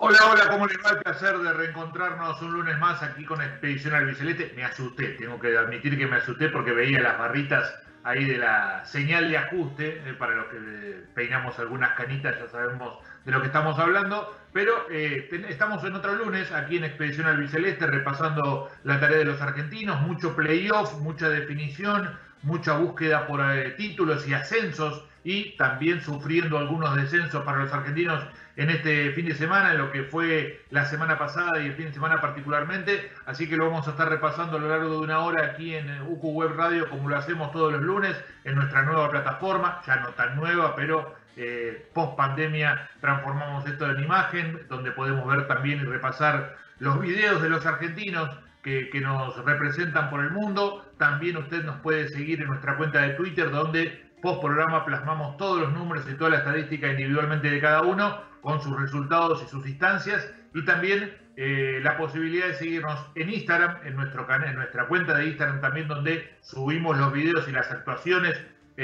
Hola, hola, ¿cómo les va? El placer de reencontrarnos un lunes más aquí con Expedición Albiceleste. Me asusté, tengo que admitir que me asusté porque veía las barritas ahí de la señal de ajuste. Para los que peinamos algunas canitas ya sabemos de lo que estamos hablando. Pero estamos en otro lunes aquí en Expedición Albiceleste repasando la tarea de los argentinos. Mucho playoff, mucha definición, mucha búsqueda por títulos y ascensos, y también sufriendo algunos descensos para los argentinos en este fin de semana, en lo que fue la semana pasada y el fin de semana particularmente. Así que lo vamos a estar repasando a lo largo de una hora aquí en UQ Web Radio, como lo hacemos todos los lunes, en nuestra nueva plataforma, ya no tan nueva, pero post pandemia transformamos esto en imagen, donde podemos ver también y repasar los videos de los argentinos que nos representan por el mundo. También usted nos puede seguir en nuestra cuenta de Twitter, donde post programa plasmamos todos los números y toda la estadística individualmente de cada uno, con sus resultados y sus instancias, y también la posibilidad de seguirnos en Instagram, en nuestra cuenta de Instagram también, donde subimos los videos y las actuaciones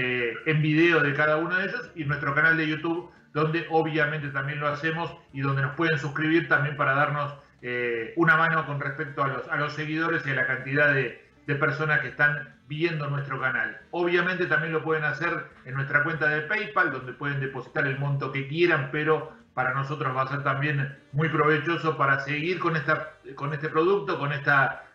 en video de cada uno de ellos, y nuestro canal de YouTube, donde obviamente también lo hacemos y donde nos pueden suscribir también para darnos una mano con respecto a los seguidores y a la cantidad de personas que están viendo nuestro canal. Obviamente también lo pueden hacer en nuestra cuenta de PayPal, donde pueden depositar el monto que quieran, pero para nosotros va a ser también muy provechoso para seguir con este producto, con esta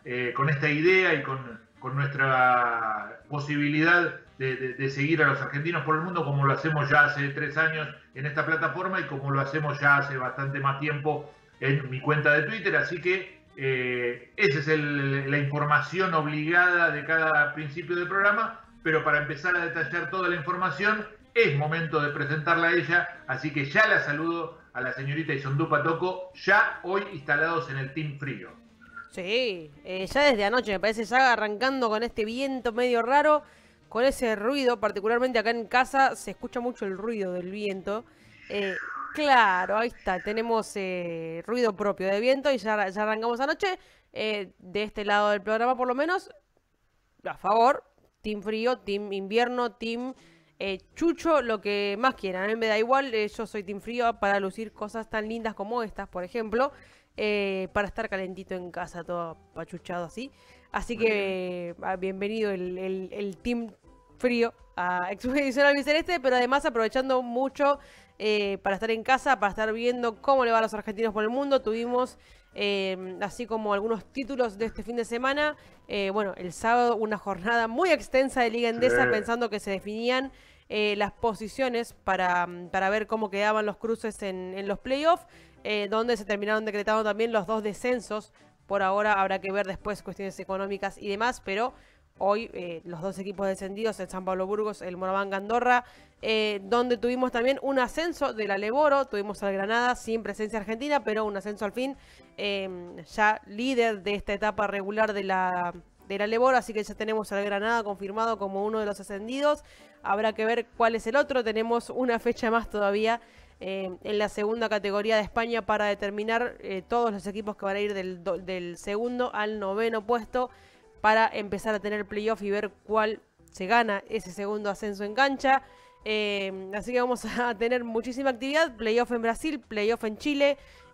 idea y con nuestra posibilidad de seguir a los argentinos por el mundo, como lo hacemos ya hace 3 años en esta plataforma y como lo hacemos ya hace bastante más tiempo en mi cuenta de Twitter. Así que esa es la información obligada de cada principio del programa, pero para empezar a detallar toda la información es momento de presentarla a ella, así que ya la saludo a la señorita Isondú Patoco, ya hoy instalados en el Team Frío. Sí, ya desde anoche me parece, ya arrancando con este viento medio raro, con ese ruido, particularmente acá en casa se escucha mucho el ruido del viento. Claro, ahí está, tenemos ruido propio de viento y ya arrancamos anoche. De este lado del programa por lo menos, a favor, Team Frío, Team Invierno, Team Chucho, lo que más quieran. A mí me da igual, yo soy Team Frío para lucir cosas tan lindas como estas, por ejemplo, para estar calentito en casa, todo pachuchado así. Así que bienvenido el Team Frío a Expedición Albiceleste, pero además aprovechando mucho para estar en casa, para estar viendo cómo le va a los argentinos por el mundo. Tuvimos, así como algunos títulos de este fin de semana, bueno, el sábado una jornada muy extensa de Liga Endesa, pensando que se definían las posiciones para ver cómo quedaban los cruces en los playoffs, donde se terminaron decretando también los 2 descensos. Por ahora habrá que ver después cuestiones económicas y demás, pero hoy los 2 equipos descendidos, el San Pablo Burgos, el Moraván Andorra, donde tuvimos también un ascenso de la Leboro, tuvimos al Granada sin presencia argentina, pero un ascenso al fin, ya líder de esta etapa regular de la Leboro, así que ya tenemos al Granada confirmado como uno de los ascendidos. Habrá que ver cuál es el otro, tenemos una fecha más todavía en la segunda categoría de España para determinar todos los equipos que van a ir del segundo al 9º puesto, para empezar a tener playoff y ver cuál se gana ese segundo ascenso en cancha. Así que vamos a tener muchísima actividad, playoff en Brasil, playoff en Chile,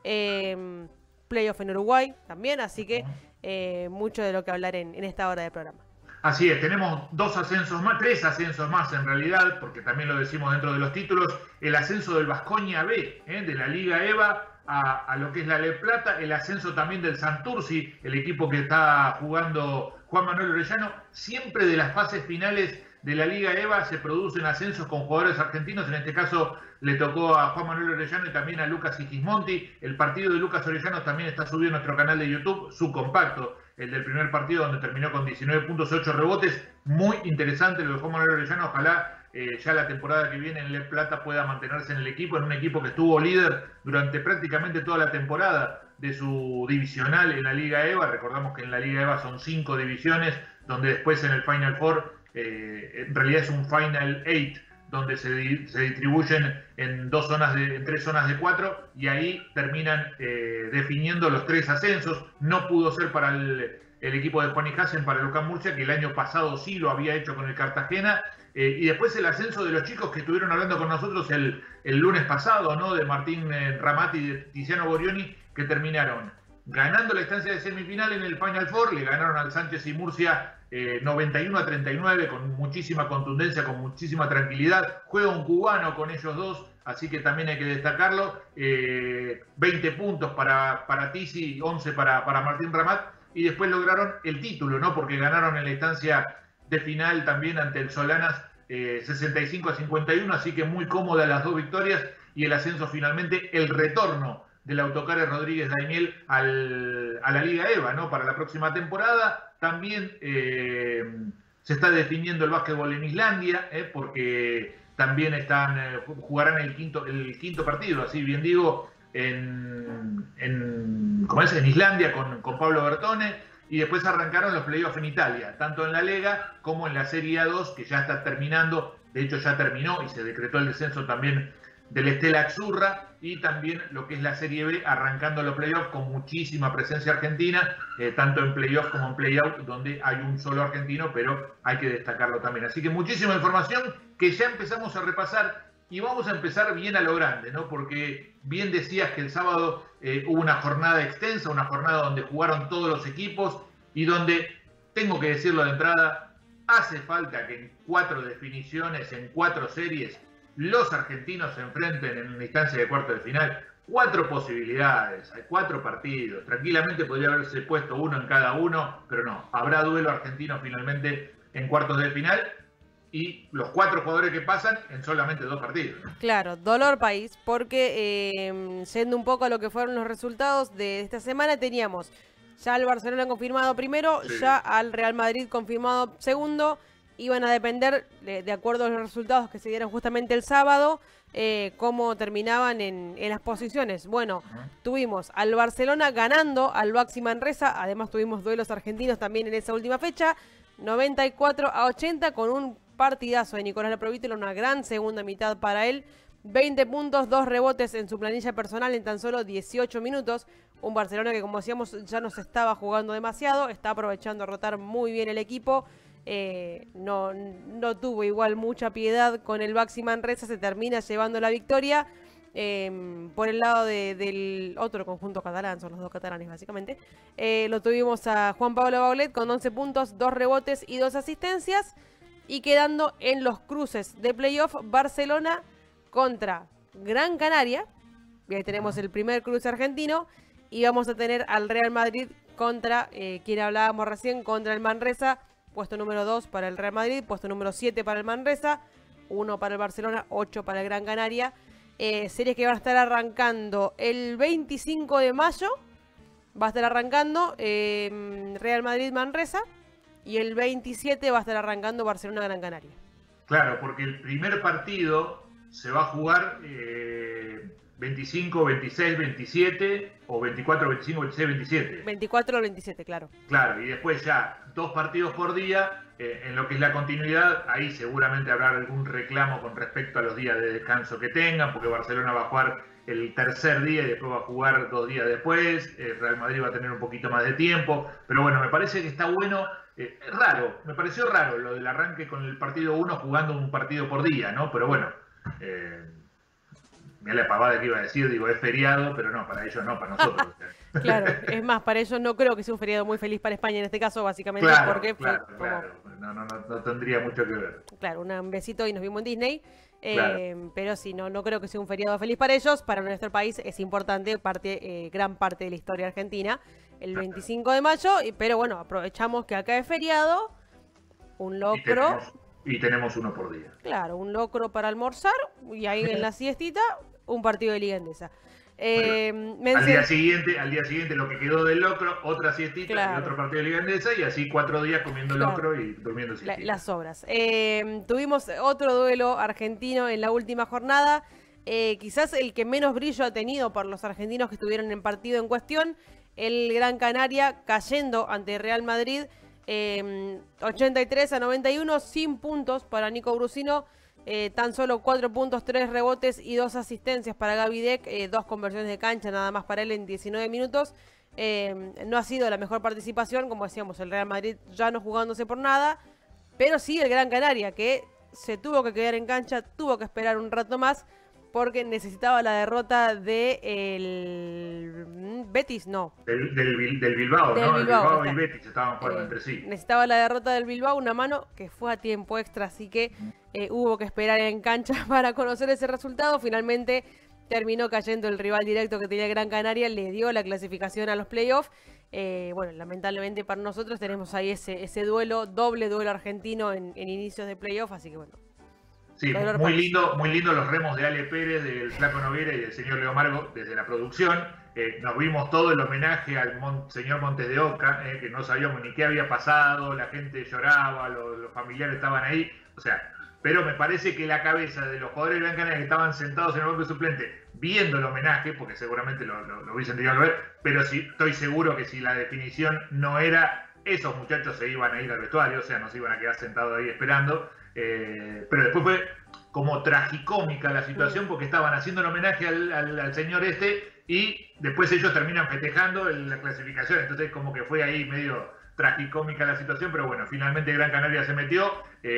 playoff en Uruguay también, así que mucho de lo que hablar en esta hora del programa. Así es, tenemos 2 ascensos más, 3 ascensos más en realidad, porque también lo decimos dentro de los títulos: el ascenso del Baskonia B, de la Liga EVA a lo que es la Le Plata, el ascenso también del Santurci, el equipo que está jugando Juan Manuel Orellano. Siempre de las fases finales de la Liga EVA se producen ascensos con jugadores argentinos. En este caso le tocó a Juan Manuel Orellano y también a Lucas Sigismonti. El partido de Lucas Orellano también está subido en nuestro canal de YouTube, su compacto, el del primer partido, donde terminó con 19 puntos, 8 rebotes. Muy interesante lo de Juan Manuel Orellano. Ojalá ya la temporada que viene en Le Plata pueda mantenerse en el equipo, en un equipo que estuvo líder durante prácticamente toda la temporada de su divisional en la Liga EVA. Recordamos que en la Liga EVA son 5 divisiones, donde después en el Final Four, en realidad es un Final 8, donde se distribuyen en 3 zonas de 4, y ahí terminan definiendo los 3 ascensos. No pudo ser para el equipo de Juan Hasen para el UCAM Murcia, que el año pasado sí lo había hecho con el Cartagena. Y después el ascenso de los chicos que estuvieron hablando con nosotros el lunes pasado, ¿no? De Martín Ramati y de Tiziano Borioni, que terminaron ganando la instancia de semifinal en el Final Four, le ganaron al Sánchez y Murcia 91-39 con muchísima contundencia, con muchísima tranquilidad. Juega un cubano con ellos dos, así que también hay que destacarlo. 20 puntos para Tizi, 11 para Martín Ramat, y después lograron el título, ¿no? Porque ganaron en la instancia de final también ante el Solanas 65-51, así que muy cómodas las dos victorias y el ascenso finalmente, el retorno del Autocare Rodríguez Daimiel a la Liga EVA, ¿no? Para la próxima temporada. También se está definiendo el básquetbol en Islandia, porque también jugarán el quinto partido, así bien digo, en Islandia con Pablo Bertone. Y después arrancaron los playoffs en Italia, tanto en la Lega como en la Serie A2, que ya está terminando. De hecho ya terminó y se decretó el descenso también del Stella Azzurra, y también lo que es la Serie B, arrancando los playoffs con muchísima presencia argentina, tanto en playoffs como en playout, donde hay un solo argentino, pero hay que destacarlo también. Así que muchísima información que ya empezamos a repasar, y vamos a empezar bien a lo grande, ¿no? Porque bien decías que el sábado hubo una jornada extensa, una jornada donde jugaron todos los equipos y donde, tengo que decirlo de entrada, hace falta que en 4 definiciones, en 4 series, los argentinos se enfrenten en una instancia de cuarto de final. 4 posibilidades, hay 4 partidos. Tranquilamente podría haberse puesto uno en cada uno, pero no. Habrá duelo argentino finalmente en cuartos de final, y los 4 jugadores que pasan en solamente 2 partidos, ¿no? Claro, dolor país, porque yendo un poco a lo que fueron los resultados de esta semana, teníamos ya al Barcelona confirmado primero, sí, ya al Real Madrid confirmado segundo. Iban a depender, de acuerdo a los resultados que se dieron justamente el sábado, cómo terminaban en las posiciones. Bueno, tuvimos al Barcelona ganando al Baxi Manresa, además tuvimos duelos argentinos también en esa última fecha, 94-80, con un partidazo de Nicolás Laprovíttola, una gran segunda mitad para él, 20 puntos, 2 rebotes en su planilla personal en tan solo 18 minutos. Un Barcelona que, como decíamos, ya no se estaba jugando demasiado, está aprovechando a rotar muy bien el equipo. No tuvo igual mucha piedad con el Baxi Manresa, se termina llevando la victoria. Por el lado del otro conjunto catalán, son los dos catalanes básicamente, lo tuvimos a Juan Pablo Baulet con 11 puntos, 2 rebotes y 2 asistencias, y quedando en los cruces de playoff, Barcelona contra Gran Canaria, y ahí tenemos el primer cruce argentino, y vamos a tener al Real Madrid contra, quien hablábamos recién, contra el Manresa. Puesto número 2 para el Real Madrid, puesto número 7 para el Manresa, 1 para el Barcelona, 8 para el Gran Canaria. Series que van a estar arrancando el 25 de mayo, va a estar arrancando Real Madrid-Manresa, y el 27 va a estar arrancando Barcelona-Gran Canaria. Claro, porque el primer partido se va a jugar 25, 26, 27, o 24, 25, 26, 27. 24 al 27, claro. Claro, y después ya 2 partidos por día, en lo que es la continuidad. Ahí seguramente habrá algún reclamo con respecto a los días de descanso que tengan, porque Barcelona va a jugar el tercer día y después va a jugar 2 días después. Real Madrid va a tener un poquito más de tiempo, pero bueno, me parece que está bueno. Raro, me pareció raro lo del arranque con el partido 1 jugando un partido por día, ¿no? Pero bueno, mira la pavada que iba a decir, digo, es feriado, pero no, para ellos no, para nosotros. Claro, es más, para ellos no creo que sea un feriado muy feliz para España en este caso, básicamente, claro, porque claro, fue claro. No tendría mucho que ver. Claro, un besito y nos vimos en Disney. Claro. Pero sí, no creo que sea un feriado feliz para ellos. Para nuestro país es importante, gran parte de la historia argentina, el 25 de mayo, pero bueno, aprovechamos que acá es feriado, un locro. Y tenemos uno por día. Claro, un locro para almorzar, y ahí en la siestita, un partido de Liga Endesa. Al día siguiente lo que quedó del locro, otra siestita, claro, y otro partido de Liga Endesa, y así 4 días comiendo, claro, locro y durmiendo siestita. Las obras. Tuvimos otro duelo argentino en la última jornada, quizás el que menos brillo ha tenido por los argentinos que estuvieron en el partido en cuestión, el Gran Canaria cayendo ante Real Madrid 83-91, sin puntos para Nico Brusino. Tan solo 4 puntos, 3 rebotes y 2 asistencias para Gaby Deck, 2 conversiones de cancha nada más para él en 19 minutos. No ha sido la mejor participación, como decíamos, el Real Madrid ya no jugándose por nada, pero sí el Gran Canaria, que se tuvo que quedar en cancha, tuvo que esperar un rato más, porque necesitaba la derrota del Betis, no. Del Bilbao, del ¿no? Bilbao, El Bilbao y Betis estaban jugando entre sí. Necesitaba la derrota del Bilbao, una mano que fue a tiempo extra, así que hubo que esperar en cancha para conocer ese resultado. Finalmente terminó cayendo el rival directo que tenía el Gran Canaria, le dio la clasificación a los playoffs. Bueno, lamentablemente para nosotros tenemos ahí ese duelo, doble duelo argentino en inicios de playoff, así que bueno. Sí, muy lindo los remos de Ale Pérez, del Flaco Noguera y del señor Leo Margo desde la producción. Nos vimos todo el homenaje al señor Montes de Oca, que no sabíamos ni qué había pasado, la gente lloraba, los familiares estaban ahí, o sea, pero me parece que la cabeza de los jugadores de Gran Canaria que estaban sentados en el banco de suplente viendo el homenaje, porque seguramente lo hubiesen tenido que ver, pero sí, estoy seguro que si la definición no era, esos muchachos se iban a ir al vestuario, o sea, no se iban a quedar sentados ahí esperando. Pero después fue como tragicómica la situación porque estaban haciendo el homenaje al señor y después ellos terminan festejando la clasificación, entonces como que fue ahí medio tragicómica la situación, pero bueno, finalmente Gran Canaria se metió,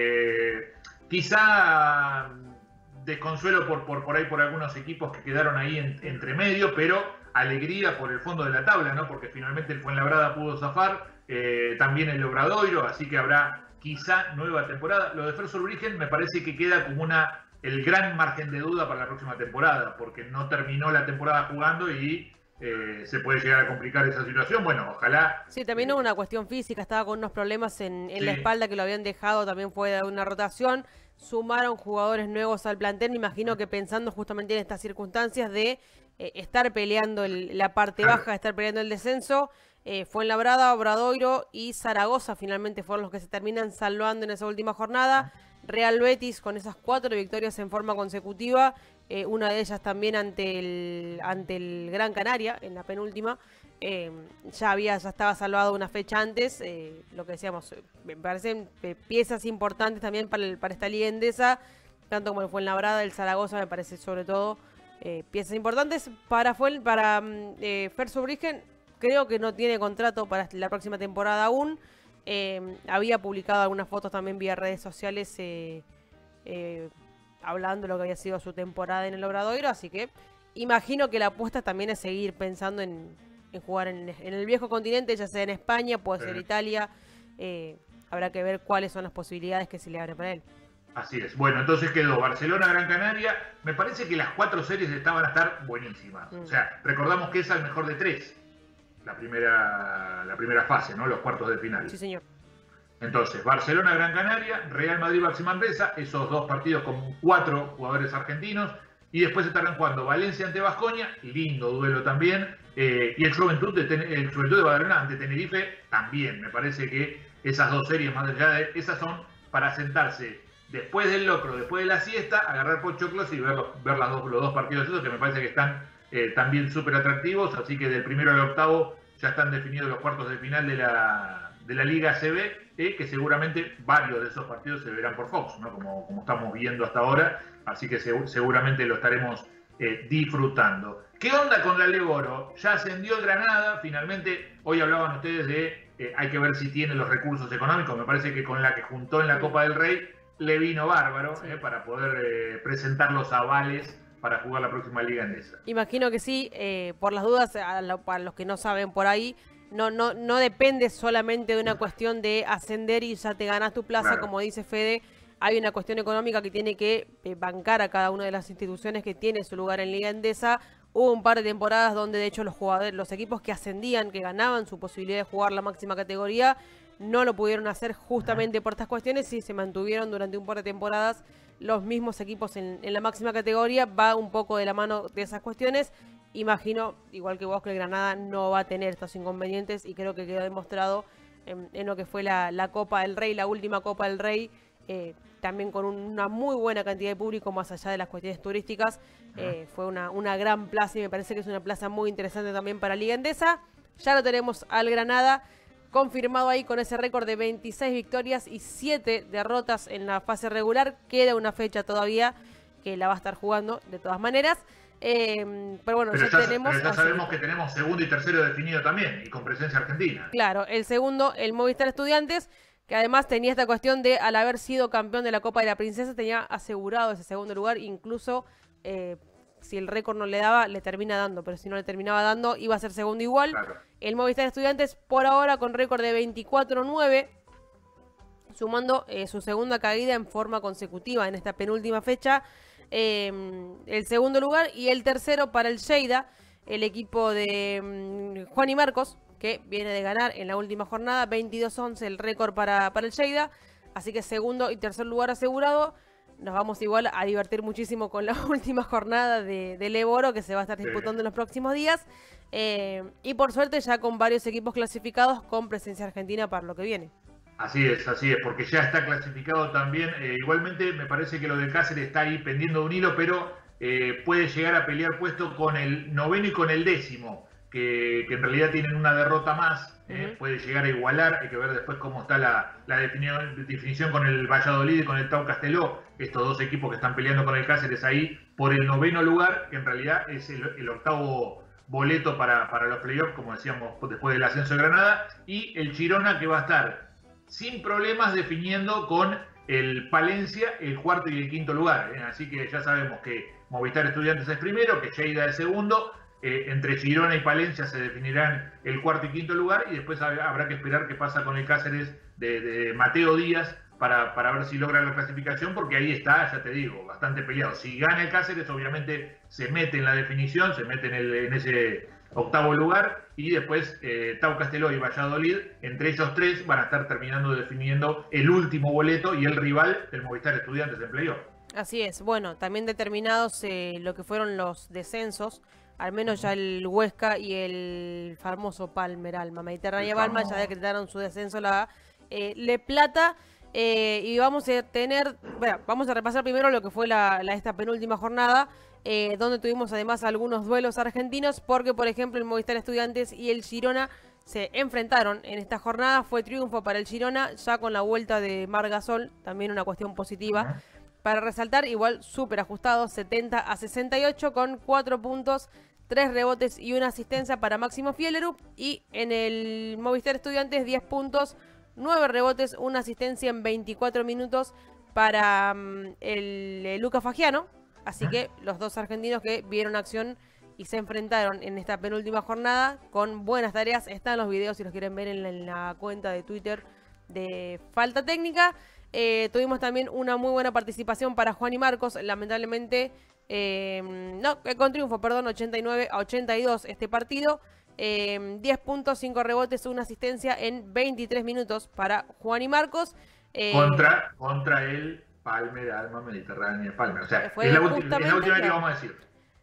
quizá desconsuelo por ahí por algunos equipos que quedaron ahí entre medio, pero alegría por el fondo de la tabla, ¿no? Porque finalmente el Fuenlabrada pudo zafar, también el Obradoiro, así que habrá quizá nueva temporada. Lo de Fer Solbrigen me parece que queda como el gran margen de duda para la próxima temporada, porque no terminó la temporada jugando y se puede llegar a complicar esa situación. Bueno, ojalá. Sí, también hubo una cuestión física, estaba con unos problemas en la espalda que lo habían dejado, también fue de una rotación. Sumaron jugadores nuevos al plantel, me imagino que pensando justamente en estas circunstancias de estar peleando la parte baja, estar peleando el descenso. Fuenlabrada, Obradoiro y Zaragoza finalmente fueron los que se terminan salvando en esa última jornada. Real Betis con esas 4 victorias en forma consecutiva, una de ellas también ante el Gran Canaria en la penúltima. Ya estaba salvado una fecha antes, lo que decíamos, me parecen piezas importantes también para esta liga endesa, tanto como el Fuenlabrada, el Zaragoza, me parece sobre todo piezas importantes. Para Fer Solbrigen, creo que no tiene contrato para la próxima temporada aún. Había publicado algunas fotos también vía redes sociales hablando de lo que había sido su temporada en el Obradoiro, así que imagino que la apuesta también es seguir pensando en jugar en el viejo continente, ya sea en España, puede ser Italia. Habrá que ver cuáles son las posibilidades que se le abren para él. Así es. Bueno, entonces quedó Barcelona, Gran Canaria. Me parece que las 4 series van a estar buenísimas. O sea, recordamos que es el mejor de 3. La primera fase, ¿no? Los cuartos de final. Sí, señor. Entonces, Barcelona, Gran Canaria, Real Madrid, Baxi Manresa, esos 2 partidos con 4 jugadores argentinos, y después estarán jugando Valencia ante Baskonia, lindo duelo también, y el Juventud de Badalona ante Tenerife también. Me parece que esas 2 series, más allá de esas, son para sentarse después del locro, después de la siesta, agarrar pochoclos y ver los 2 partidos esos, que me parece que están también súper atractivos, así que del primero al octavo ya están definidos los cuartos de final de la Liga ACB, que seguramente varios de esos partidos se verán por Fox, ¿no? Como estamos viendo hasta ahora, así que seguramente lo estaremos disfrutando. ¿Qué onda con la Leboro? Ya ascendió Granada, finalmente, hoy hablaban ustedes de hay que ver si tiene los recursos económicos, me parece que con la que juntó en la Copa del Rey le vino bárbaro, para poder presentar los avales para jugar la próxima Liga Endesa. Imagino que sí, por las dudas, para los que no saben por ahí, no depende solamente de una cuestión de ascender y ya te ganas tu plaza, claro. Como dice Fede, hay una cuestión económica que tiene que bancar a cada una de las instituciones que tiene su lugar en Liga Endesa. Hubo un par de temporadas donde de hecho los equipos que ascendían, que ganaban su posibilidad de jugar la máxima categoría, no lo pudieron hacer justamente por estas cuestiones y se mantuvieron durante un par de temporadas los mismos equipos en la máxima categoría. Va un poco de la mano de esas cuestiones. Imagino, igual que vos, que el Granada no va a tener estos inconvenientes y creo que quedó demostrado en lo que fue la Copa del Rey, la última Copa del Rey, también con una muy buena cantidad de público más allá de las cuestiones turísticas. Fue una gran plaza y me parece que es una plaza muy interesante también para Liga Endesa. Ya lo tenemos al Granada confirmado ahí con ese récord de 26 victorias y 7 derrotas en la fase regular. Queda una fecha todavía que la va a estar jugando de todas maneras. Pero bueno, Pero ya tenemos... pero ya sabemos que tenemos segundo y tercero definido también, y con presencia argentina. Claro, el segundo, el Movistar Estudiantes, que además tenía esta cuestión de, al haber sido campeón de la Copa de la Princesa, tenía asegurado ese segundo lugar, incluso si el récord no le daba, le termina dando, pero si no le terminaba dando, iba a ser segundo igual. Claro. El Movistar Estudiantes, por ahora, con récord de 24-9, sumando su segunda caída en forma consecutiva en esta penúltima fecha. El segundo lugar y el tercero para el Lleida, el equipo de Juan y Marcos, que viene de ganar en la última jornada, 22-11 el récord para el Lleida, así que segundo y tercer lugar asegurado. Nos vamos igual a divertir muchísimo con la última jornada del Eboro, que se va a estar disputando en los próximos días, y por suerte ya con varios equipos clasificados con presencia argentina para lo que viene. Así es, porque ya está clasificado también. Igualmente me parece que lo de Cáceres está ahí pendiendo de un hilo, pero puede llegar a pelear puesto con el noveno y con el décimo, que en realidad tienen una derrota más. Puede llegar a igualar, hay que ver después cómo está la definición con el Valladolid y con el Tau Castelló, estos dos equipos que están peleando con el Cáceres ahí por el noveno lugar, que en realidad es el octavo boleto para los playoffs, como decíamos, después del ascenso de Granada, y el Girona, que va a estar sin problemas definiendo con el Palencia el cuarto y el quinto lugar. Así que ya sabemos que Movistar Estudiantes es primero, que Lleida es segundo. Entre Girona y Palencia se definirán el cuarto y quinto lugar, y después habrá que esperar qué pasa con el Cáceres de Mateo Díaz para ver si logra la clasificación, porque ahí está, ya te digo, bastante peleado. Si gana el Cáceres, obviamente se mete en la definición, se mete en ese octavo lugar, y después Tau Castelló y Valladolid, entre ellos tres, van a estar terminando definiendo el último boleto y el rival del Movistar Estudiantes en playoff. Así es, bueno, también determinados lo que fueron los descensos, al menos ya el Huesca y el famoso Palmer Alma Mediterránea Balma ya decretaron su descenso la Le Plata. Y vamos a vamos a repasar primero lo que fue esta penúltima jornada, donde tuvimos además algunos duelos argentinos, porque por ejemplo el Movistar Estudiantes y el Girona se enfrentaron en esta jornada. Fue triunfo para el Girona, ya con la vuelta de Margasol, también una cuestión positiva para resaltar, igual súper ajustado, 70-68 con 4 puntos, 3 rebotes y una asistencia para Máximo Fielerup. Y en el Movistar Estudiantes 10 puntos, 9 rebotes, una asistencia en 24 minutos para el Luca Fagiano. Así que los dos argentinos que vieron acción y se enfrentaron en esta penúltima jornada con buenas tareas. Están los videos si los quieren ver en la cuenta de Twitter de Falta Técnica. Tuvimos también una muy buena participación para Juan y Marcos. Lamentablemente, con triunfo, 89-82 este partido. 10 puntos, 5 rebotes, una asistencia en 23 minutos para Juan y Marcos. Contra el Palmer Alma Mediterránea Palmer. O sea, es la última que vamos a decir.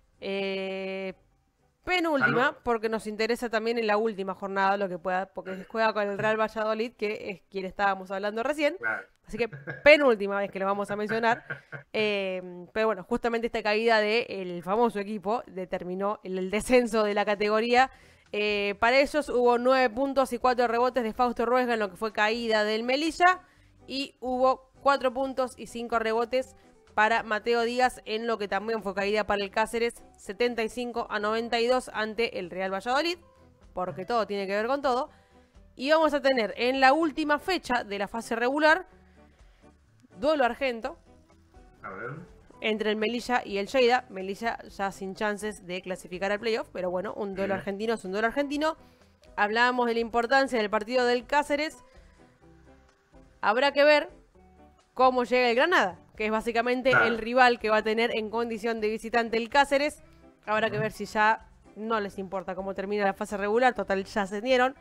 Penúltima, ¿Salvo? porque nos interesa también en la última jornada lo que pueda, porque juega con el Real Valladolid, que es quien estábamos hablando recién. Claro. Así que penúltima vez que lo vamos a mencionar. Pero bueno, justamente esta caída del famoso equipo determinó el descenso de la categoría. Para ellos hubo 9 puntos y 4 rebotes de Fausto Ruesga en lo que fue caída del Melilla. Y hubo 4 puntos y 5 rebotes para Mateo Díaz en lo que también fue caída para el Cáceres, 75-92 ante el Real Valladolid, porque todo tiene que ver con todo. Y vamos a tener en la última fecha de la fase regular, duelo argento entre el Melilla y el Lleida. Melilla ya sin chances de clasificar al playoff, pero bueno, un duelo argentino es un duelo argentino. Hablábamos de la importancia del partido del Cáceres. Habrá que ver cómo llega el Granada, que es básicamente el rival que va a tener en condición de visitante el Cáceres. Habrá que ver si ya no les importa cómo termina la fase regular. Total, ya ascendieron.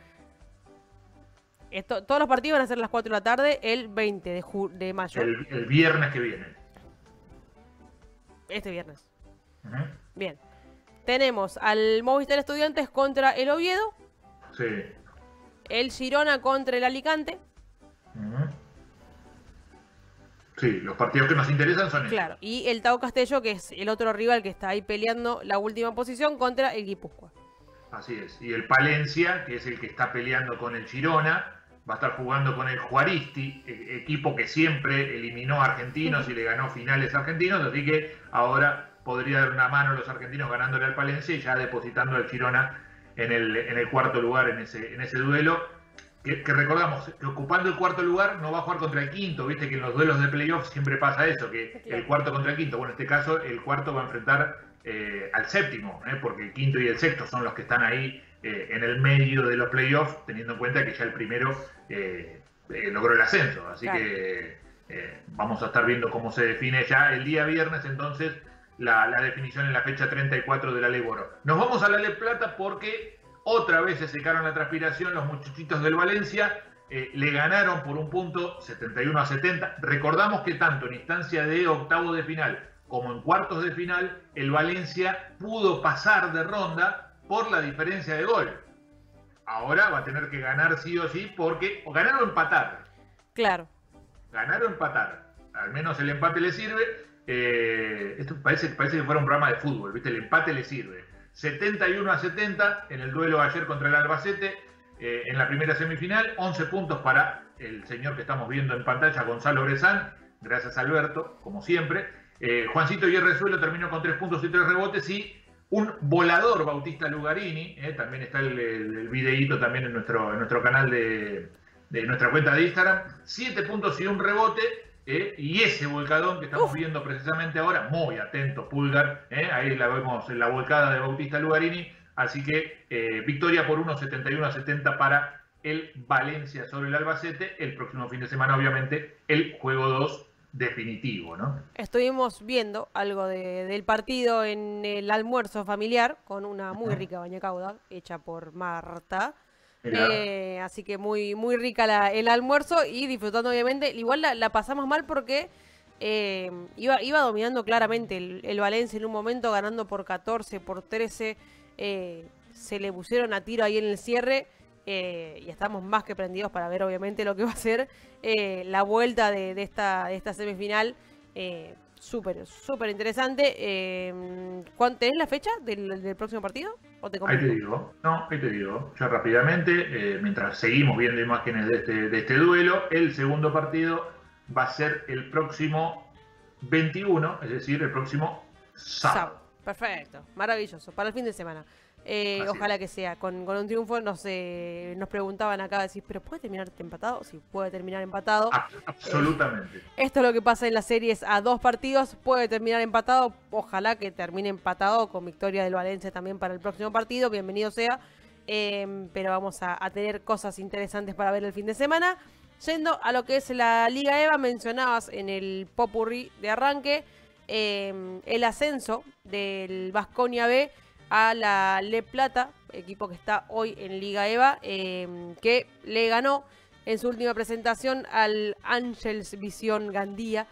Todos los partidos van a ser a las 4 de la tarde el 20 de mayo. El viernes que viene. Este viernes. Bien. Tenemos al Movistar Estudiantes contra el Oviedo. Sí. El Girona contra el Alicante. Sí, los partidos que nos interesan son Claro, y el Tau Castelló, que es el otro rival que está ahí peleando la última posición contra el Guipúzcoa. Así es. Y el Palencia, que es el que está peleando con el Girona, va a estar jugando con el Juaristi, equipo que siempre eliminó a argentinos y le ganó finales a argentinos, así que ahora podría dar una mano a los argentinos ganándole al Palencia y ya depositando al Girona en el cuarto lugar en ese duelo. Que recordamos, que ocupando el cuarto lugar no va a jugar contra el quinto, viste que en los duelos de playoff siempre pasa eso, que el cuarto contra el quinto. Bueno, en este caso el cuarto va a enfrentar al séptimo, porque el quinto y el sexto son los que están ahí en el medio de los playoffs, teniendo en cuenta que ya el primero logró el ascenso. Así que vamos a estar viendo cómo se define ya el día viernes, entonces, la definición en la fecha 34 de la Ley Boro. Nos vamos a la Ley Plata porque otra vez se secaron la transpiración los muchachitos del Valencia, le ganaron por un punto 71-70. Recordamos que tanto en instancia de octavo de final como en cuartos de final, el Valencia pudo pasar de ronda por la diferencia de gol. Ahora va a tener que ganar sí o sí, porque o ganar o empatar. Claro. Ganar o empatar. Al menos el empate le sirve. Esto parece que fuera un programa de fútbol, ¿viste? El empate le sirve. 71-70 en el duelo ayer contra el Albacete, en la primera semifinal. 11 puntos para el señor que estamos viendo en pantalla, Gonzalo Brezán. Gracias, Alberto, como siempre. Juancito Hierrezuelo terminó con 3 puntos y 3 rebotes, y un volador, Bautista Lugarini. También está el videíto también en nuestro canal de nuestra cuenta de Instagram. 7 puntos y un rebote. Y ese volcadón que estamos viendo precisamente ahora, muy atento Pulgar, ahí la vemos en la volcada de Bautista Lugarini. Así que victoria por 1.71-70 para el Valencia sobre el Albacete. El próximo fin de semana, obviamente, el juego 2 definitivo, ¿no? Estuvimos viendo algo del partido en el almuerzo familiar con una muy rica baña cauda hecha por Marta. Así que muy, muy rica el almuerzo, y disfrutando obviamente. Igual la pasamos mal porque iba dominando claramente el Valencia en un momento, ganando por 14, por 13. Se le pusieron a tiro ahí en el cierre, y estamos más que prendidos para ver obviamente lo que va a ser la vuelta de esta semifinal. Súper, súper interesante. ¿Tenés la fecha del próximo partido? ¿O te ahí te digo, ya rápidamente, mientras seguimos viendo imágenes de este duelo. El segundo partido va a ser el próximo 21, es decir, el próximo sábado. Perfecto, maravilloso, para el fin de semana. Ojalá que sea con un triunfo. Nos preguntaban acá, decís, ¿pero puede terminar empatado? Sí, puede terminar empatado. Absolutamente. Esto es lo que pasa en las series a 2 partidos. Puede terminar empatado. Ojalá que termine empatado, con victoria del Valencia también para el próximo partido. Bienvenido sea. Pero vamos a tener cosas interesantes para ver el fin de semana. Yendo a lo que es la Liga EVA, mencionabas en el popurrí de arranque el ascenso del Baskonia B a la Le Plata, equipo que está hoy en Liga EVA, que le ganó en su última presentación al Ángels Visión Gandía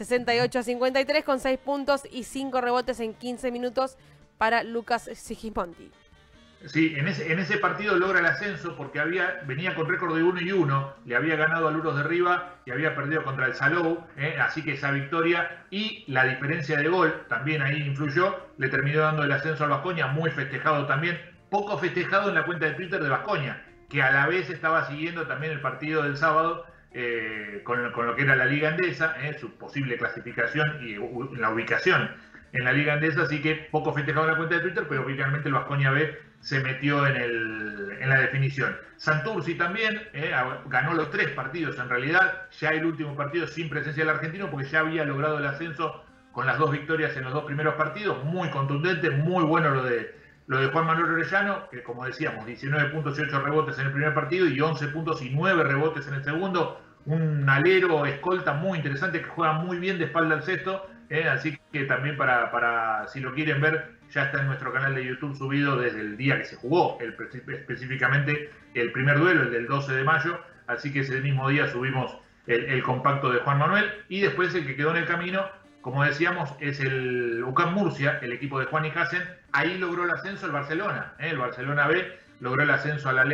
68-53, con 6 puntos y 5 rebotes en 15 minutos para Lucas Sigismondi. Sí, en ese partido logra el ascenso porque venía con récord de 1-1, le había ganado a Luros de Riva y había perdido contra el Salou, así que esa victoria y la diferencia de gol también ahí influyó, le terminó dando el ascenso al Baskonia, muy festejado también, poco festejado en la cuenta de Twitter de Baskonia, que a la vez estaba siguiendo también el partido del sábado con lo que era la Liga Endesa, su posible clasificación y la ubicación en la Liga Endesa, así que poco festejado en la cuenta de Twitter, pero finalmente el Baskonia B se metió en la definición. Santurci también ganó los 3 partidos en realidad, ya el último partido sin presencia del argentino, porque ya había logrado el ascenso con las 2 victorias en los 2 primeros partidos, muy contundente, muy bueno lo de Juan Manuel Orellano, que como decíamos, 19 puntos y 8 rebotes en el primer partido y 11 puntos y 9 rebotes en el segundo, un alero escolta muy interesante que juega muy bien de espalda al cesto, así que también para si lo quieren ver, ya está en nuestro canal de YouTube subido desde el día que se jugó, específicamente el primer duelo, el del 12 de mayo, así que ese mismo día subimos el compacto de Juan Manuel, y después el que quedó en el camino, como decíamos, es el UCAM Murcia, el equipo de Juan y Hassen. Ahí logró el ascenso el Barcelona, el Barcelona B logró el ascenso a la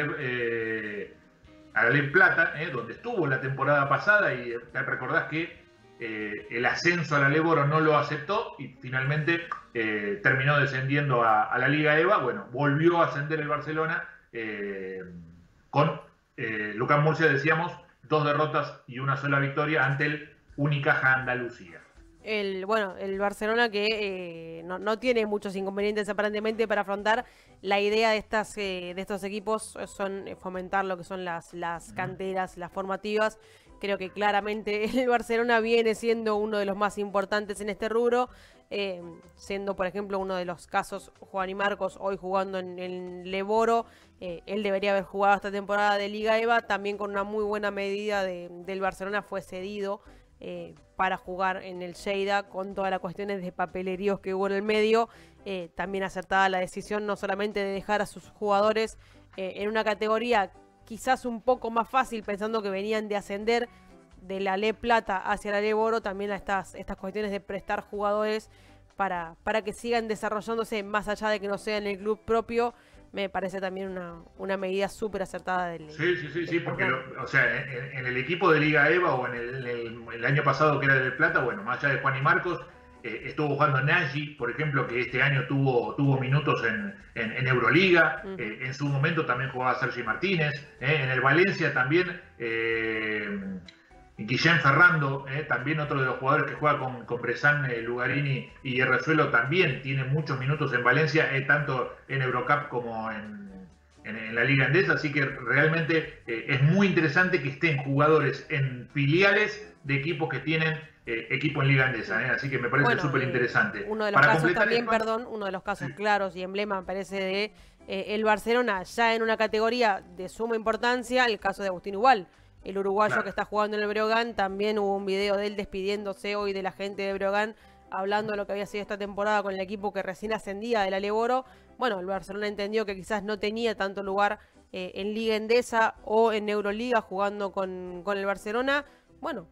LEP Plata, donde estuvo la temporada pasada, y te recordás que el ascenso a la Leboro no lo aceptó y finalmente terminó descendiendo a la Liga EVA. Bueno, volvió a ascender el Barcelona con Lucas Murcia, decíamos, 2 derrotas y 1 sola victoria ante el Unicaja Andalucía. El Barcelona que no tiene muchos inconvenientes aparentemente para afrontar. La idea de estos equipos son fomentar lo que son las canteras, las formativas. Creo que claramente el Barcelona viene siendo uno de los más importantes en este rubro, siendo por ejemplo uno de los casos Juan y Marcos hoy jugando en Leboro. Él debería haber jugado esta temporada de Liga EVA, también con una muy buena medida del Barcelona fue cedido para jugar en el Lleida con todas las cuestiones de papeleríos que hubo en el medio. También acertada la decisión no solamente de dejar a sus jugadores en una categoría quizás un poco más fácil, pensando que venían de ascender de la Le Plata hacia la Le Oro, también a estas cuestiones de prestar jugadores para que sigan desarrollándose más allá de que no sea en el club propio. Me parece también una medida súper acertada del... Sí, porque o sea, en el equipo de Liga EVA o en el año pasado que era de Plata, bueno, más allá de Juan y Marcos, estuvo jugando Nagy, por ejemplo, que este año tuvo minutos en Euroliga, en su momento también jugaba Sergi Martínez, en el Valencia también Guillén Ferrando, también otro de los jugadores que juega con Bresan, Lugarini y Herrezuelo, también tiene muchos minutos en Valencia, tanto en Eurocup como en la Liga Endesa, así que realmente es muy interesante que estén jugadores en filiales de equipos que tienen equipo en Liga Endesa, así que me parece súper interesante. Uno de los casos también, uno de los casos claros y emblema me parece de el Barcelona ya en una categoría de suma importancia, el caso de Agustín Ubal, el uruguayo que está jugando en el Breogán. También hubo un video de él despidiéndose hoy de la gente de Breogán, hablando de lo que había sido esta temporada con el equipo que recién ascendía de la Leboro. Bueno, el Barcelona entendió que quizás no tenía tanto lugar en Liga Endesa o en Euroliga jugando con el Barcelona. Bueno,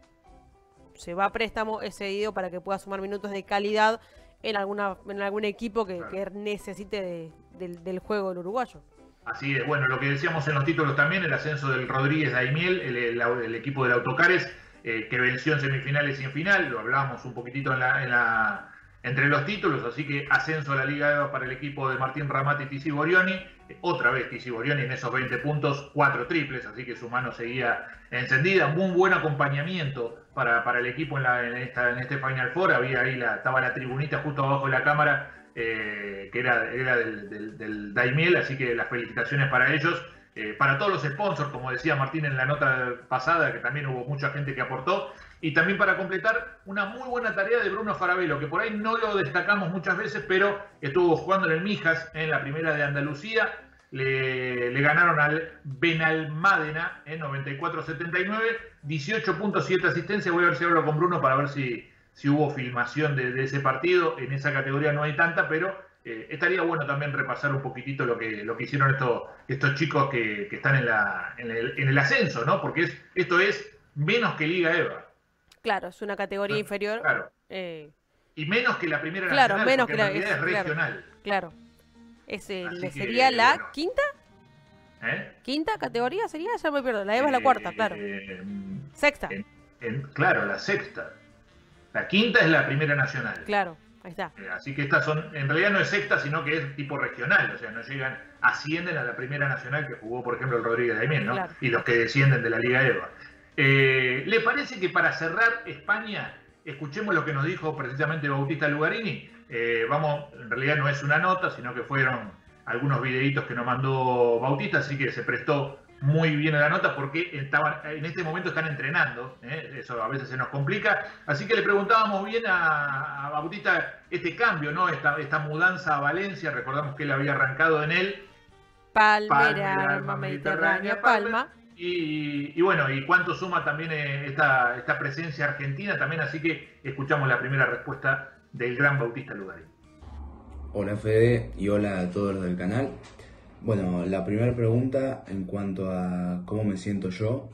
se va a préstamo, es cedido para que pueda sumar minutos de calidad en algún equipo que necesite del juego del uruguayo. Así es, bueno, lo que decíamos en los títulos también, el ascenso del Rodríguez Daimiel, el equipo del Autocares, que venció en semifinales y en final, lo hablábamos un poquitito entre los títulos, así que ascenso a la Liga EVA para el equipo de Martín Ramati y Tizi Borioni, otra vez Tizi Borioni en esos 20 puntos, 4 triples, así que su mano seguía encendida, muy buen acompañamiento para el equipo en este Final Four, estaba la tribunita justo abajo de la cámara, que era del Daimiel, así que las felicitaciones para ellos, para todos los sponsors, como decía Martín en la nota pasada, que también hubo mucha gente que aportó, y también para completar una muy buena tarea de Bruno Farabello, que por ahí no lo destacamos muchas veces, pero estuvo jugando en el Mijas, en la primera de Andalucía, le ganaron al Benalmádena en 94-79, 18.7 asistencia. Voy a ver si hablo con Bruno para ver si hubo filmación de ese partido. En esa categoría no hay tanta, pero estaría bueno también repasar un poquitito lo que hicieron estos chicos que están en el ascenso, ¿no? Porque esto es menos que Liga EVA. Claro, es una categoría inferior. Claro. Y menos que la primera claro, nacional, menos porque que en realidad es regional. Claro. ¿Sería la quinta? ¿Quinta categoría sería? Ya me pierdo. La EVA es la cuarta, claro. Sexta. Claro, la sexta. La quinta es la primera nacional. Claro, ahí está. Así que estas en realidad no es sexta, sino que es tipo regional. O sea, no ascienden a la primera nacional que jugó, por ejemplo, el Rodríguez Daimiel, ¿no? Claro. Y los que descienden de la Liga EVA. ¿Le parece que para cerrar España, escuchemos lo que nos dijo precisamente Bautista Lugarini? En realidad no es una nota, sino que fueron algunos videitos que nos mandó Bautista, así que se prestó muy bien a la nota porque en este momento están entrenando, eso a veces se nos complica, así que le preguntábamos bien a Bautista este cambio, ¿no? Esta mudanza a Valencia, recordamos que él había arrancado en él Palmera, Alma Mediterránea, Palma. Y bueno, y cuánto suma también esta presencia argentina también, así que escuchamos la primera respuesta del gran Bautista Lugarini. Hola Fede y hola a todos los del canal. Bueno, la primera pregunta en cuanto a cómo me siento yo,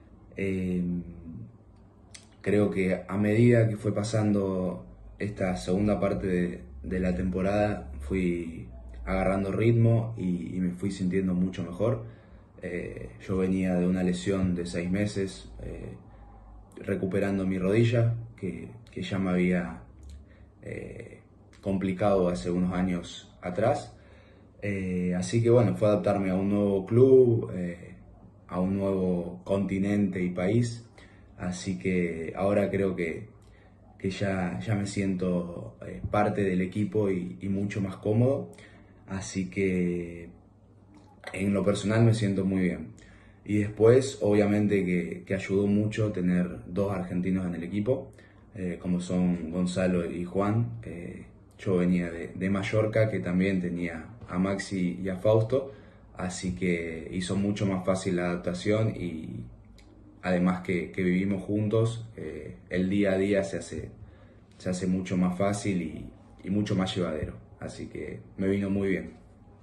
creo que a medida que fue pasando esta segunda parte de la temporada fui agarrando ritmo y me fui sintiendo mucho mejor. Yo venía de una lesión de 6 meses, recuperando mi rodilla, que ya me había complicado hace unos años atrás. Así que bueno, fue adaptarme a un nuevo club, a un nuevo continente y país. Así que ahora creo que que ya me siento parte del equipo y mucho más cómodo. Así que en lo personal me siento muy bien. Y después, obviamente, que ayudó mucho tener dos argentinos en el equipo, como son Gonzalo y Juan. Yo venía de Mallorca, que también tenía a Maxi y a Fausto, así que hizo mucho más fácil la adaptación y además que vivimos juntos, el día a día se hace mucho más fácil y mucho más llevadero. Así que me vino muy bien.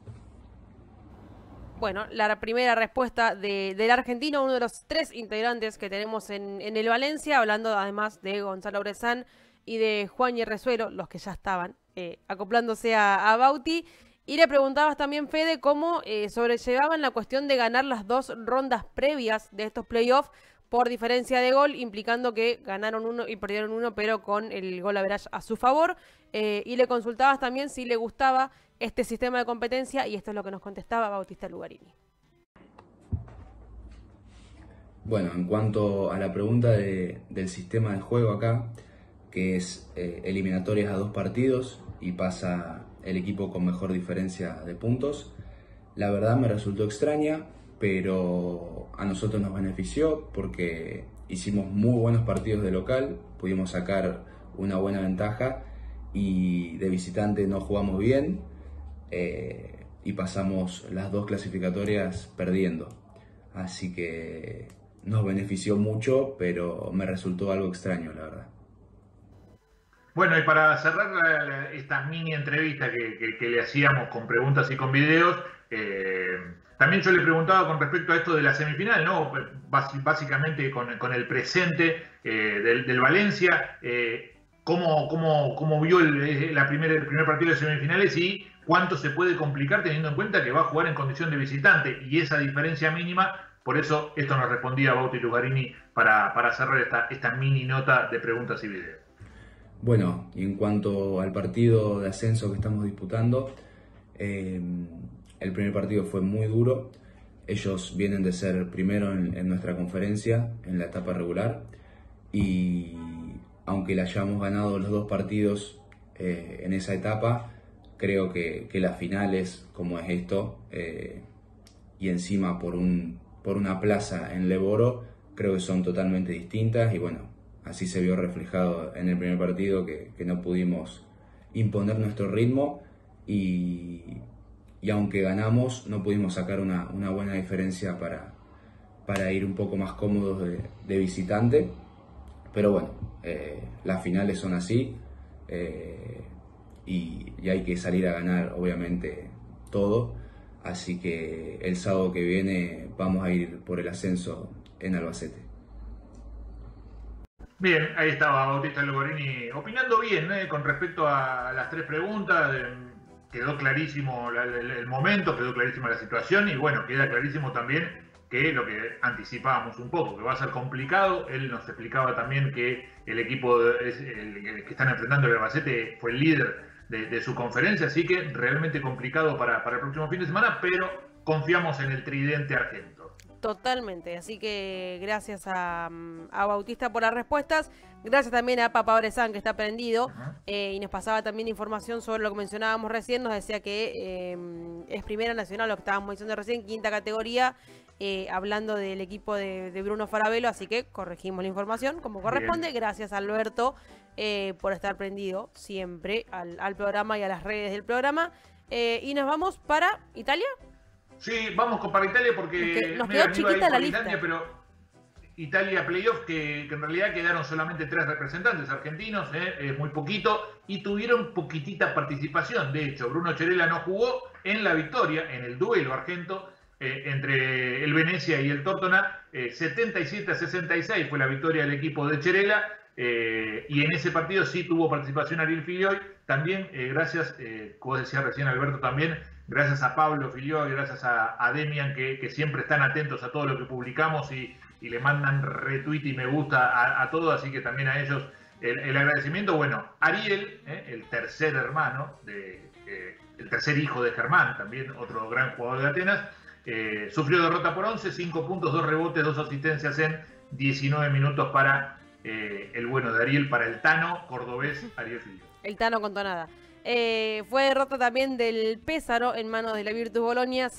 Bueno, la primera respuesta del argentino, uno de los 3 integrantes que tenemos en el Valencia, hablando además de Gonzalo Brezán y de Juan Yerrezuelo, los que ya estaban acoplándose a Bauti. Y le preguntabas también, Fede, cómo sobrellevaban la cuestión de ganar las 2 rondas previas de estos playoffs por diferencia de gol, implicando que ganaron 1 y perdieron 1, pero con el gol average a su favor. Y le consultabas también si le gustaba este sistema de competencia, y esto es lo que nos contestaba Bautista Lugarini. Bueno, en cuanto a la pregunta del sistema de juego acá, que es eliminatorias a 2 partidos y pasa el equipo con mejor diferencia de puntos, la verdad me resultó extraña, pero a nosotros nos benefició porque hicimos muy buenos partidos de local, pudimos sacar una buena ventaja y de visitante no jugamos bien y pasamos las 2 clasificatorias perdiendo. Así que nos benefició mucho, pero me resultó algo extraño, la verdad. Bueno, y para cerrar esta mini entrevista que le hacíamos con preguntas y con videos, también yo le preguntaba con respecto a esto de la semifinal, ¿no? Básicamente con el presente del Valencia, cómo vio el primer partido de semifinales y cuánto se puede complicar teniendo en cuenta que va a jugar en condición de visitante y esa diferencia mínima. Por eso esto nos respondía Bauti Lugarini para cerrar esta mini nota de preguntas y videos. Bueno, y en cuanto al partido de ascenso que estamos disputando, el primer partido fue muy duro. Ellos vienen de ser primero en nuestra conferencia, en la etapa regular, y aunque le hayamos ganado los 2 partidos en esa etapa, creo que las finales, como es esto, y encima por una plaza en Leboro, creo que son totalmente distintas y bueno, así se vio reflejado en el primer partido que no pudimos imponer nuestro ritmo y aunque ganamos no pudimos sacar una buena diferencia para ir un poco más cómodos de visitante, pero bueno, las finales son así y hay que salir a ganar obviamente todo, así que el sábado que viene vamos a ir por el ascenso en Albacete. Bien, ahí estaba Bautista Lugarini opinando bien con respecto a las 3 preguntas. Quedó clarísimo el momento, quedó clarísima la situación y bueno, queda clarísimo también que lo que anticipábamos un poco, que va a ser complicado. Él nos explicaba también que el equipo que están enfrentando el Albacete fue el líder de su conferencia, así que realmente complicado para el próximo fin de semana, pero confiamos en el tridente argento. Totalmente, así que gracias a Bautista por las respuestas, gracias también a Papa Brezán que está prendido y nos pasaba también información sobre lo que mencionábamos recién, nos decía que es Primera Nacional, lo que estábamos diciendo recién, 5ª categoría, hablando del equipo de Bruno Farabello, así que corregimos la información como corresponde. Bien. Gracias Alberto por estar prendido siempre al programa y a las redes del programa, y nos vamos para Italia. Sí, vamos para Italia porque nos quedó chiquita la lista. Pero Italia Playoff, que en realidad quedaron solamente 3 representantes argentinos, es muy poquito, y tuvieron poquitita participación. De hecho, Bruno Cerela no jugó en la victoria, en el duelo argento, entre el Venezia y el Tórtona. 77-66 fue la victoria del equipo de Cerela, y en ese partido sí tuvo participación Ariel Filioy. También, gracias, como decía recién Alberto, también gracias a Pablo Filioy, gracias a Demian, que siempre están atentos a todo lo que publicamos y le mandan retweet y me gusta a todo, así que también a ellos el agradecimiento. Bueno, Ariel, el tercer hermano, el tercer hijo de Germán, también otro gran jugador de Atenas, sufrió derrota por 11, 5 puntos, 2 rebotes, 2 asistencias en 19 minutos para el bueno de Ariel para el Tano cordobés Ariel Filio. El Tano con tonada. Fue derrota también del Pesaro en manos de la Virtus Bolonia,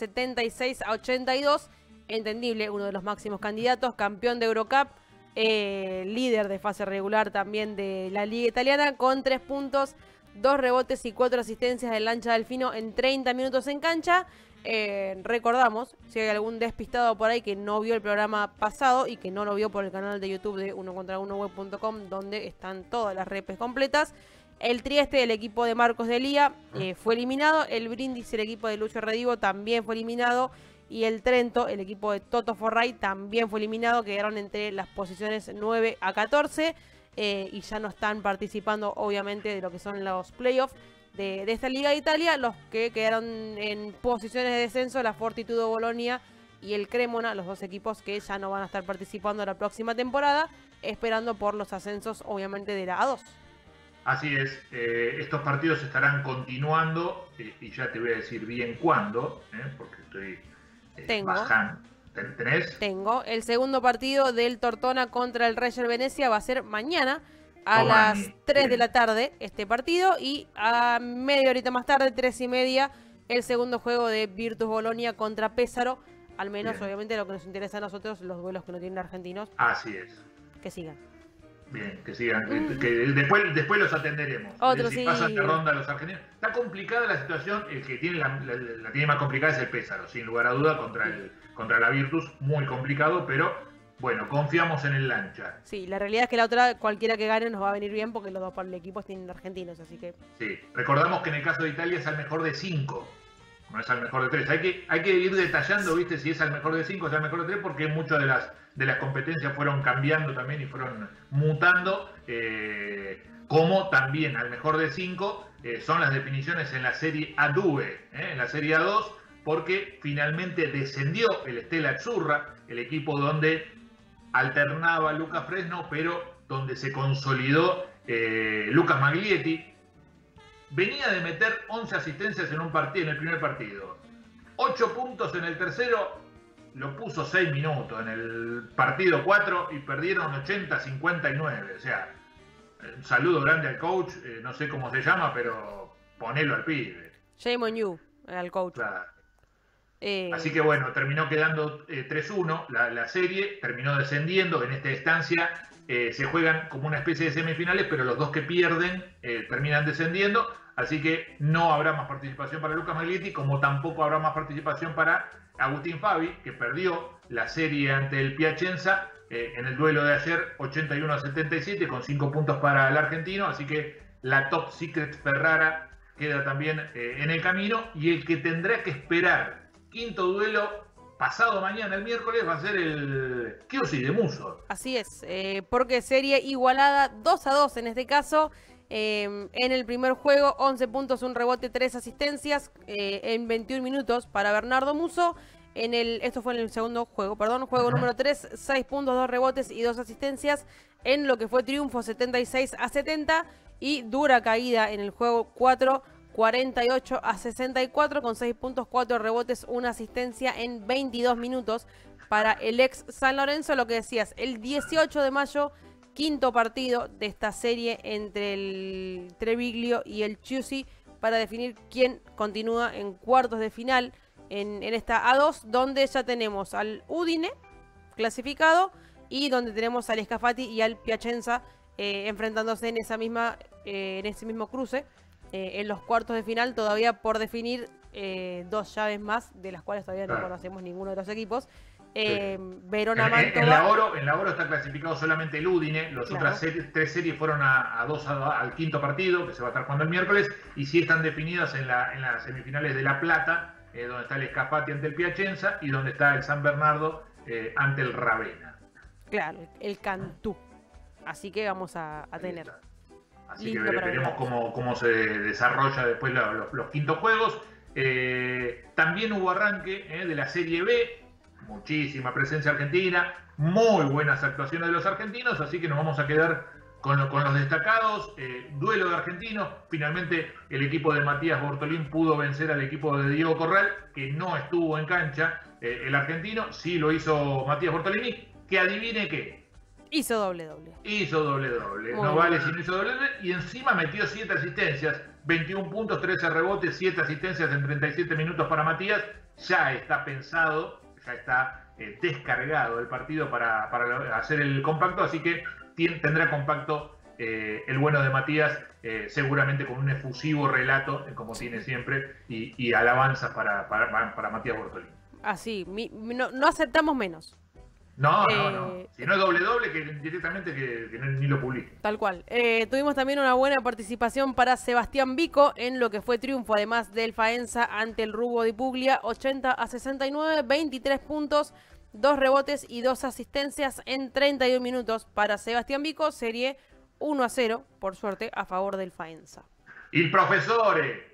76-82. Entendible, uno de los máximos candidatos, campeón de Eurocup, líder de fase regular también de la Liga Italiana, con 3 puntos, 2 rebotes y 4 asistencias del Lancia Delfino en 30 minutos en cancha. Recordamos, si hay algún despistado por ahí que no vio el programa pasado y que no lo vio por el canal de YouTube de unocontra1web.com, donde están todas las repes completas. El Trieste, el equipo de Marcos de Lía, fue eliminado. El Brindisi, el equipo de Lucho Redivo, también fue eliminado. Y el Trento, el equipo de Toto Forray, también fue eliminado. Quedaron entre las posiciones 9 a 14. Y ya no están participando, obviamente, de lo que son los playoffs de esta Liga de Italia. Los que quedaron en posiciones de descenso, la Fortitudo Bolonia y el Cremona, los dos equipos que ya no van a estar participando la próxima temporada, esperando por los ascensos, obviamente, de la A2. Así es, estos partidos estarán continuando y ya te voy a decir bien cuándo, porque estoy bajando. ¿Tenés? Tengo. El segundo partido del Tortona contra el Reyer Venecia va a ser mañana a las 3 de la tarde este partido, y a media horita más tarde, 3:30, el segundo juego de Virtus Bolonia contra Pesaro. Al menos, bien, obviamente, lo que nos interesa a nosotros, los duelos que no tienen argentinos. Así es. Que sigan. Bien, que sigan, que después los atenderemos. Otro, si sí. pasan de ronda los argentinos. Está complicada la situación, el que tiene la tiene más complicada es el Pesaro, sin lugar a duda, contra la Virtus, muy complicado, pero bueno, confiamos en el Lancia. Sí, la realidad es que la otra, cualquiera que gane nos va a venir bien, porque los dos equipos tienen argentinos, así que... Sí, recordamos que en el caso de Italia es al mejor de 5, no es al mejor de 3. Hay que ir detallando, ¿viste? Si es al mejor de 5 o es al mejor de 3, porque muchas de las competencias fueron cambiando también y fueron mutando, como también al mejor de 5 son las definiciones en la Serie A2, en la Serie A2, porque finalmente descendió el Stella Azzurra, el equipo donde alternaba Luca Fresno, pero donde se consolidó Lucas Maglietti. Venía de meter 11 asistencias en un partido, en el primer partido. 8 puntos en el tercero, lo puso 6 minutos. En el partido 4 y perdieron 80-59. O sea, un saludo grande al coach, no sé cómo se llama, pero ponelo al pibe. Shame on you, al coach. Claro. Así que bueno, terminó quedando 3-1 la serie, terminó descendiendo. En esta instancia se juegan como una especie de semifinales, pero los dos que pierden terminan descendiendo, así que no habrá más participación para Lucas Maglietti, como tampoco habrá más participación para Agustín Fabi, que perdió la serie ante el Piacenza en el duelo de ayer, 81-77, con 5 puntos para el argentino, así que la Top Secret Ferrara queda también en el camino, y el que tendrá que esperar quinto duelo pasado mañana, el miércoles, va a ser el Chiusi de Musso. Así es, porque serie igualada 2-2 en este caso. En el primer juego, 11 puntos, un rebote, 3 asistencias en 21 minutos para Bernardo Musso. Esto fue en el segundo juego, juego número 3, 6 puntos, 2 rebotes y 2 asistencias en lo que fue triunfo 76-70, y dura caída en el juego 4, 48-64, con 6 puntos, 4 rebotes, 1 asistencia en 22 minutos para el ex San Lorenzo. Lo que decías, el 18 de mayo, quinto partido de esta serie entre el Treviglio y el Chiusi, para definir quién continúa en cuartos de final en esta A2, donde ya tenemos al Udine clasificado y donde tenemos al Scafati y al Piacenza enfrentándose en ese mismo cruce. En los cuartos de final todavía por definir 2 llaves más, de las cuales todavía no conocemos ninguno de los equipos. Verona, Mantova. En la Oro está clasificado solamente el Udine. Las otras 3 series fueron al quinto partido, que se va a estar jugando el miércoles, y sí están definidas en las semifinales de La Plata, donde está el Scafati ante el Piacenza y donde está el San Bernardo ante el Ravenna. Claro, el Cantú. Así que vamos a tener. Así que veremos cómo se desarrolla después los quintos juegos. También hubo arranque de la Serie B, muchísima presencia argentina, muy buenas actuaciones de los argentinos, así que nos vamos a quedar con los destacados. Duelo de argentinos, finalmente el equipo de Matías Bortolín pudo vencer al equipo de Diego Corral, que no estuvo en cancha el argentino, sí lo hizo Matías Bortolini, que adivine qué. Hizo doble. Hizo doble. Muy No bien. vale si no hizo doble. Y encima metió 7 asistencias, 21 puntos, 13 rebotes, 7 asistencias en 37 minutos para Matías. Ya está pensado, ya está descargado el partido para hacer el compacto, así que tendrá compacto el bueno de Matías, seguramente con un efusivo relato, como tiene siempre, y alabanzas para Matías Bortolini. Así, no aceptamos menos. No. Si no es doble, que directamente que ni lo publique. Tal cual. Tuvimos también una buena participación para Sebastián Vico en lo que fue triunfo, además del Faenza ante el Rubo de Puglia, 80-69, 23 puntos, 2 rebotes y 2 asistencias en 31 minutos para Sebastián Vico, serie 1-0, por suerte, a favor del Faenza. Il profesore.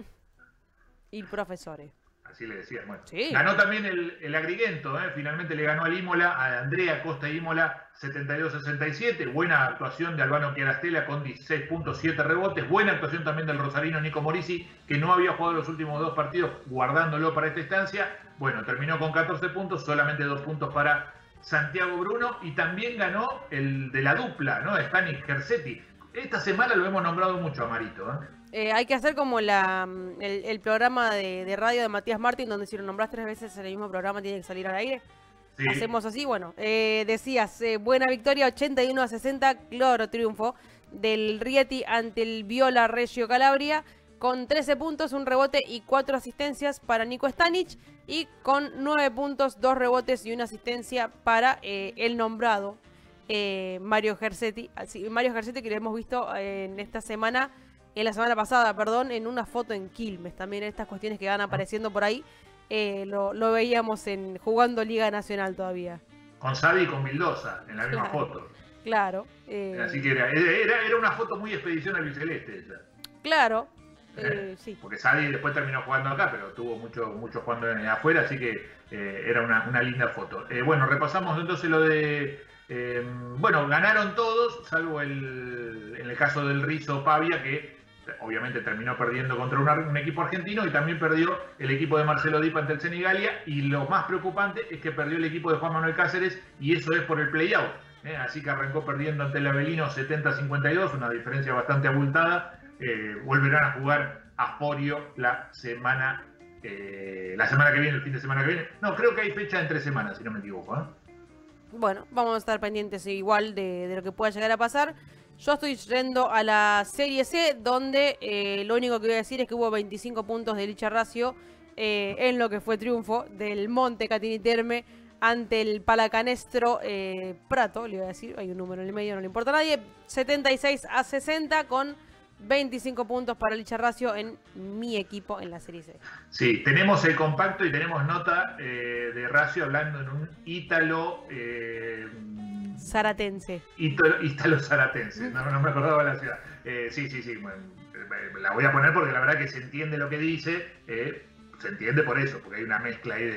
Il profesore. Así le decían. Bueno. Sí. Ganó también el Agrigento, finalmente le ganó al Imola, a Andrea Costa Imola, 72-67. Buena actuación de Albano Chiarastella con 16 puntos, 7 rebotes. Buena actuación también del rosarino Nico Morisi, que no había jugado los últimos 2 partidos, guardándolo para esta instancia. Bueno, terminó con 14 puntos, solamente 2 puntos para Santiago Bruno. Y también ganó el de la dupla, ¿no? Stanis Gersetti. Esta semana lo hemos nombrado mucho a Marito, Hay que hacer como el programa de radio de Matías Martín, donde si lo nombras 3 veces en el mismo programa tiene que salir al aire. Sí. Hacemos así, bueno. Decías, buena victoria, 81-60, claro triunfo del Rieti ante el Viola Reggio Calabria, con 13 puntos, 1 rebote y 4 asistencias para Nico Stanic, y con 9 puntos, 2 rebotes y 1 asistencia para el nombrado Mario Gersetti. Mario Gersetti, que lo hemos visto en la semana pasada, en una foto en Quilmes. También estas cuestiones que van apareciendo por ahí, lo veíamos jugando Liga Nacional todavía. Con Sadi y con Vildosa, en la misma foto. Claro. Así que era una foto muy expedición albiceleste esa. Claro. Sí. Porque Sadi después terminó jugando acá, pero tuvo mucho jugando afuera, así que era una linda foto. Bueno, repasamos entonces lo de... bueno, ganaron todos, salvo en el caso del Rizo Pavia, que obviamente terminó perdiendo contra un equipo argentino, y también perdió el equipo de Marcelo Dipa ante el Senigallia, y lo más preocupante es que perdió el equipo de Juan Manuel Cáceres, y eso es por el play-out. Así que arrancó perdiendo ante el Avelino 70-52, una diferencia bastante abultada. Volverán a jugar a Sporio la semana que viene, el fin de semana que viene. No, creo que hay fecha entre semanas, si no me equivoco. Bueno, vamos a estar pendientes igual de lo que pueda llegar a pasar. Yo estoy yendo a la Serie C, donde lo único que voy a decir es que hubo 25 puntos de Licha Ratio en lo que fue triunfo del Monte Catini Terme ante el Palacanestro Prato, le voy a decir, hay un número en el medio, no le importa a nadie, 76-60 con 25 puntos para Licha Ratio en mi equipo en la Serie C. Sí, tenemos el compacto y tenemos nota de Ratio hablando en un ítalo... Zaratense. Ítalo Zaratense, no me acordaba la ciudad. Sí, bueno, la voy a poner porque la verdad que se entiende lo que dice, se entiende por eso, porque hay una mezcla ahí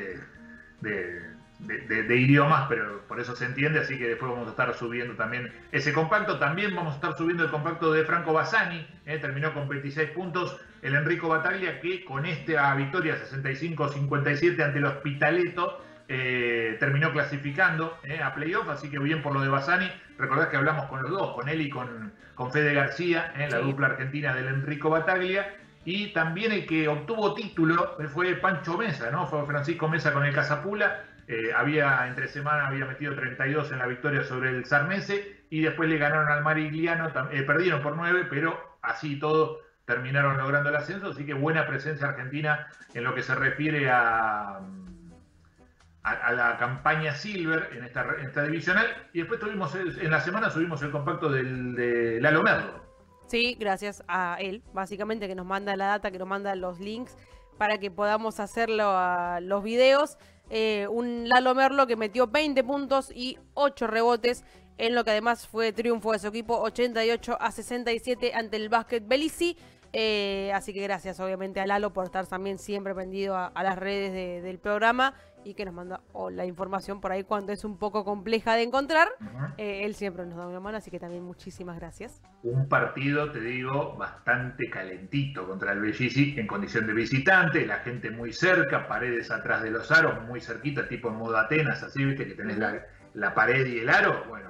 de idiomas, pero por eso se entiende, así que después vamos a estar subiendo también ese compacto. También vamos a estar subiendo el compacto de Franco Bassani, terminó con 26 puntos, el Enrico Battaglia, que con esta victoria 65-57 ante el Hospitaletto, terminó clasificando a playoff, así que bien por lo de Bassani. Recordad que hablamos con los dos, con él y con Fede García, la dupla argentina del Enrico Battaglia. Y también el que obtuvo título fue Pancho Mesa, ¿no? Fue Francisco Mesa con el Casapula. Entre semana había metido 32 en la victoria sobre el Sarnese, y después le ganaron al Marigliano, perdieron por 9, pero así y todo terminaron logrando el ascenso, así que buena presencia argentina en lo que se refiere a la campaña Silver en esta divisional. Y después en la semana subimos el compacto de Lalo Merlo. Sí, gracias a él, básicamente, que nos manda la data, que nos manda los links para que podamos hacerlo a los videos. Un Lalo Merlo que metió 20 puntos y 8 rebotes en lo que además fue triunfo de su equipo 88-67 ante el Básquet Belizy. Así que gracias obviamente a Lalo por estar también siempre pendido a las redes del programa, y que nos manda la información por ahí cuando es un poco compleja de encontrar. Él siempre nos da una mano, así que también muchísimas gracias. Un partido, te digo, bastante calentito contra el Bellisi en condición de visitante, la gente muy cerca, paredes atrás de los aros, muy cerquita, tipo en modo Atenas, así, viste, que tenés la pared y el aro. Bueno,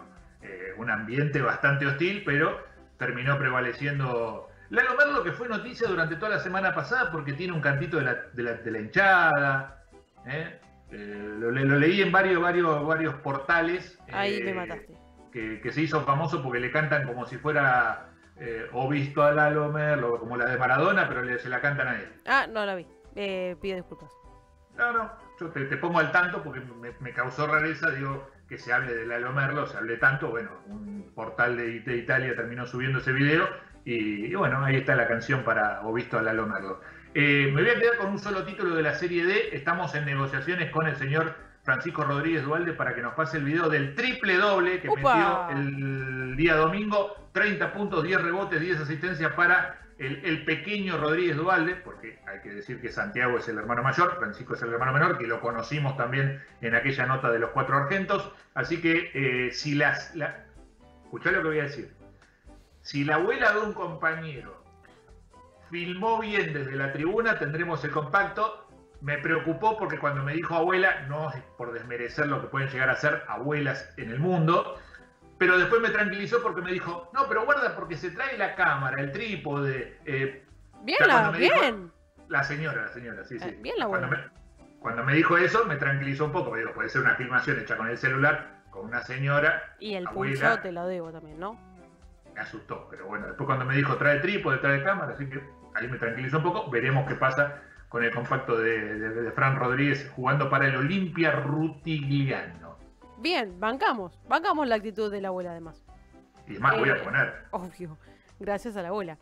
un ambiente bastante hostil, pero terminó prevaleciendo Lalo Merlo, que fue noticia durante toda la semana pasada porque tiene un cantito de la hinchada. Lo leí en varios portales. Ahí me mataste. Que se hizo famoso porque le cantan como si fuera o visto a Lalo Merlo, como la de Maradona, pero se la cantan a él. Ah, no la vi. Pido disculpas. No, yo te pongo al tanto porque me causó rareza, digo, que se hable de Lalo Merlo, se hable tanto. Bueno, un portal de Italia terminó subiendo ese video y bueno, ahí está la canción para O visto a Lalo Merlo. Me voy a quedar con un solo título de la Serie D. Estamos en negociaciones con el señor Francisco Rodríguez Dualde para que nos pase el video del triple doble que metió el día domingo. 30 puntos, 10 rebotes, 10 asistencias para el pequeño Rodríguez Dualde, porque hay que decir que Santiago es el hermano mayor, Francisco es el hermano menor, que lo conocimos también en aquella nota de los 4 argentos. Así que escuchá lo que voy a decir. Si la abuela de un compañero filmó bien desde la tribuna, tendremos el compacto. Me preocupó porque cuando me dijo abuela, no es por desmerecer lo que pueden llegar a ser abuelas en el mundo, pero después me tranquilizó porque me dijo, no, pero guarda porque se trae la cámara, el trípode. Bien, bien. La señora, sí. Bien la abuela. Cuando me dijo eso, me tranquilizó un poco. Me digo, puede ser una filmación hecha con el celular, con una señora. Y el pulso te lo debo también, ¿no? Me asustó, pero bueno, después cuando me dijo trae trípode, trae cámara, así que ahí me tranquilizó un poco. Veremos qué pasa con el compacto de Fran Rodríguez jugando para el Olimpia Rutigliano. Bien, bancamos la actitud de la abuela además. Y más voy a poner. Obvio, gracias a la abuela.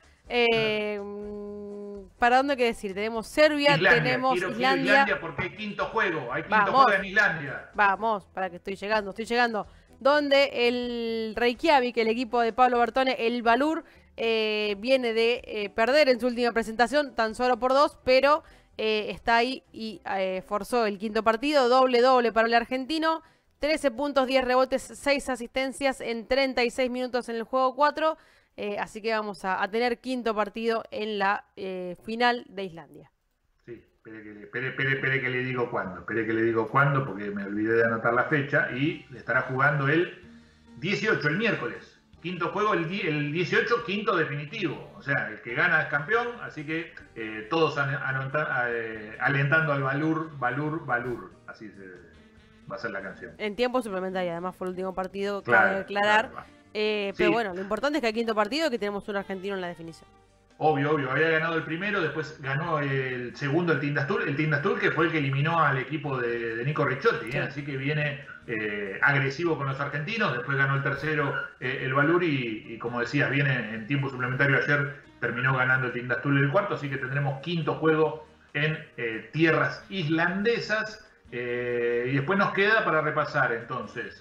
¿Para dónde hay que decir? Tenemos Serbia, tenemos quiero Islandia. Porque hay quinto juego, juego en Islandia. Vamos, para que estoy llegando. Donde el Reykjavik, el equipo de Pablo Bertone, el Valur, viene de perder en su última presentación, tan solo por 2, pero está ahí y forzó el quinto partido, doble para el argentino, 13 puntos, 10 rebotes, 6 asistencias en 36 minutos en el juego 4, así que vamos a tener quinto partido en la final de Islandia. Sí, espere que le digo cuándo, porque me olvidé de anotar la fecha, y estará jugando el 18, el miércoles. Quinto juego, el 18, quinto definitivo. O sea, el que gana es campeón, así que todos alentando al Valur. Así va a ser la canción. En tiempo suplementario, además fue el último partido, cabe aclarar. Pero bueno, lo importante es que hay quinto partido y que tenemos un argentino en la definición. Obvio, había ganado el primero, después ganó el segundo el Tindastur, que fue el que eliminó al equipo de Nico Ricciotti, sí. Así que viene agresivo con los argentinos, después ganó el tercero el Valur y como decías, viene en tiempo suplementario ayer, terminó ganando el Tindastur el cuarto, así que tendremos quinto juego en tierras islandesas, y después nos queda para repasar entonces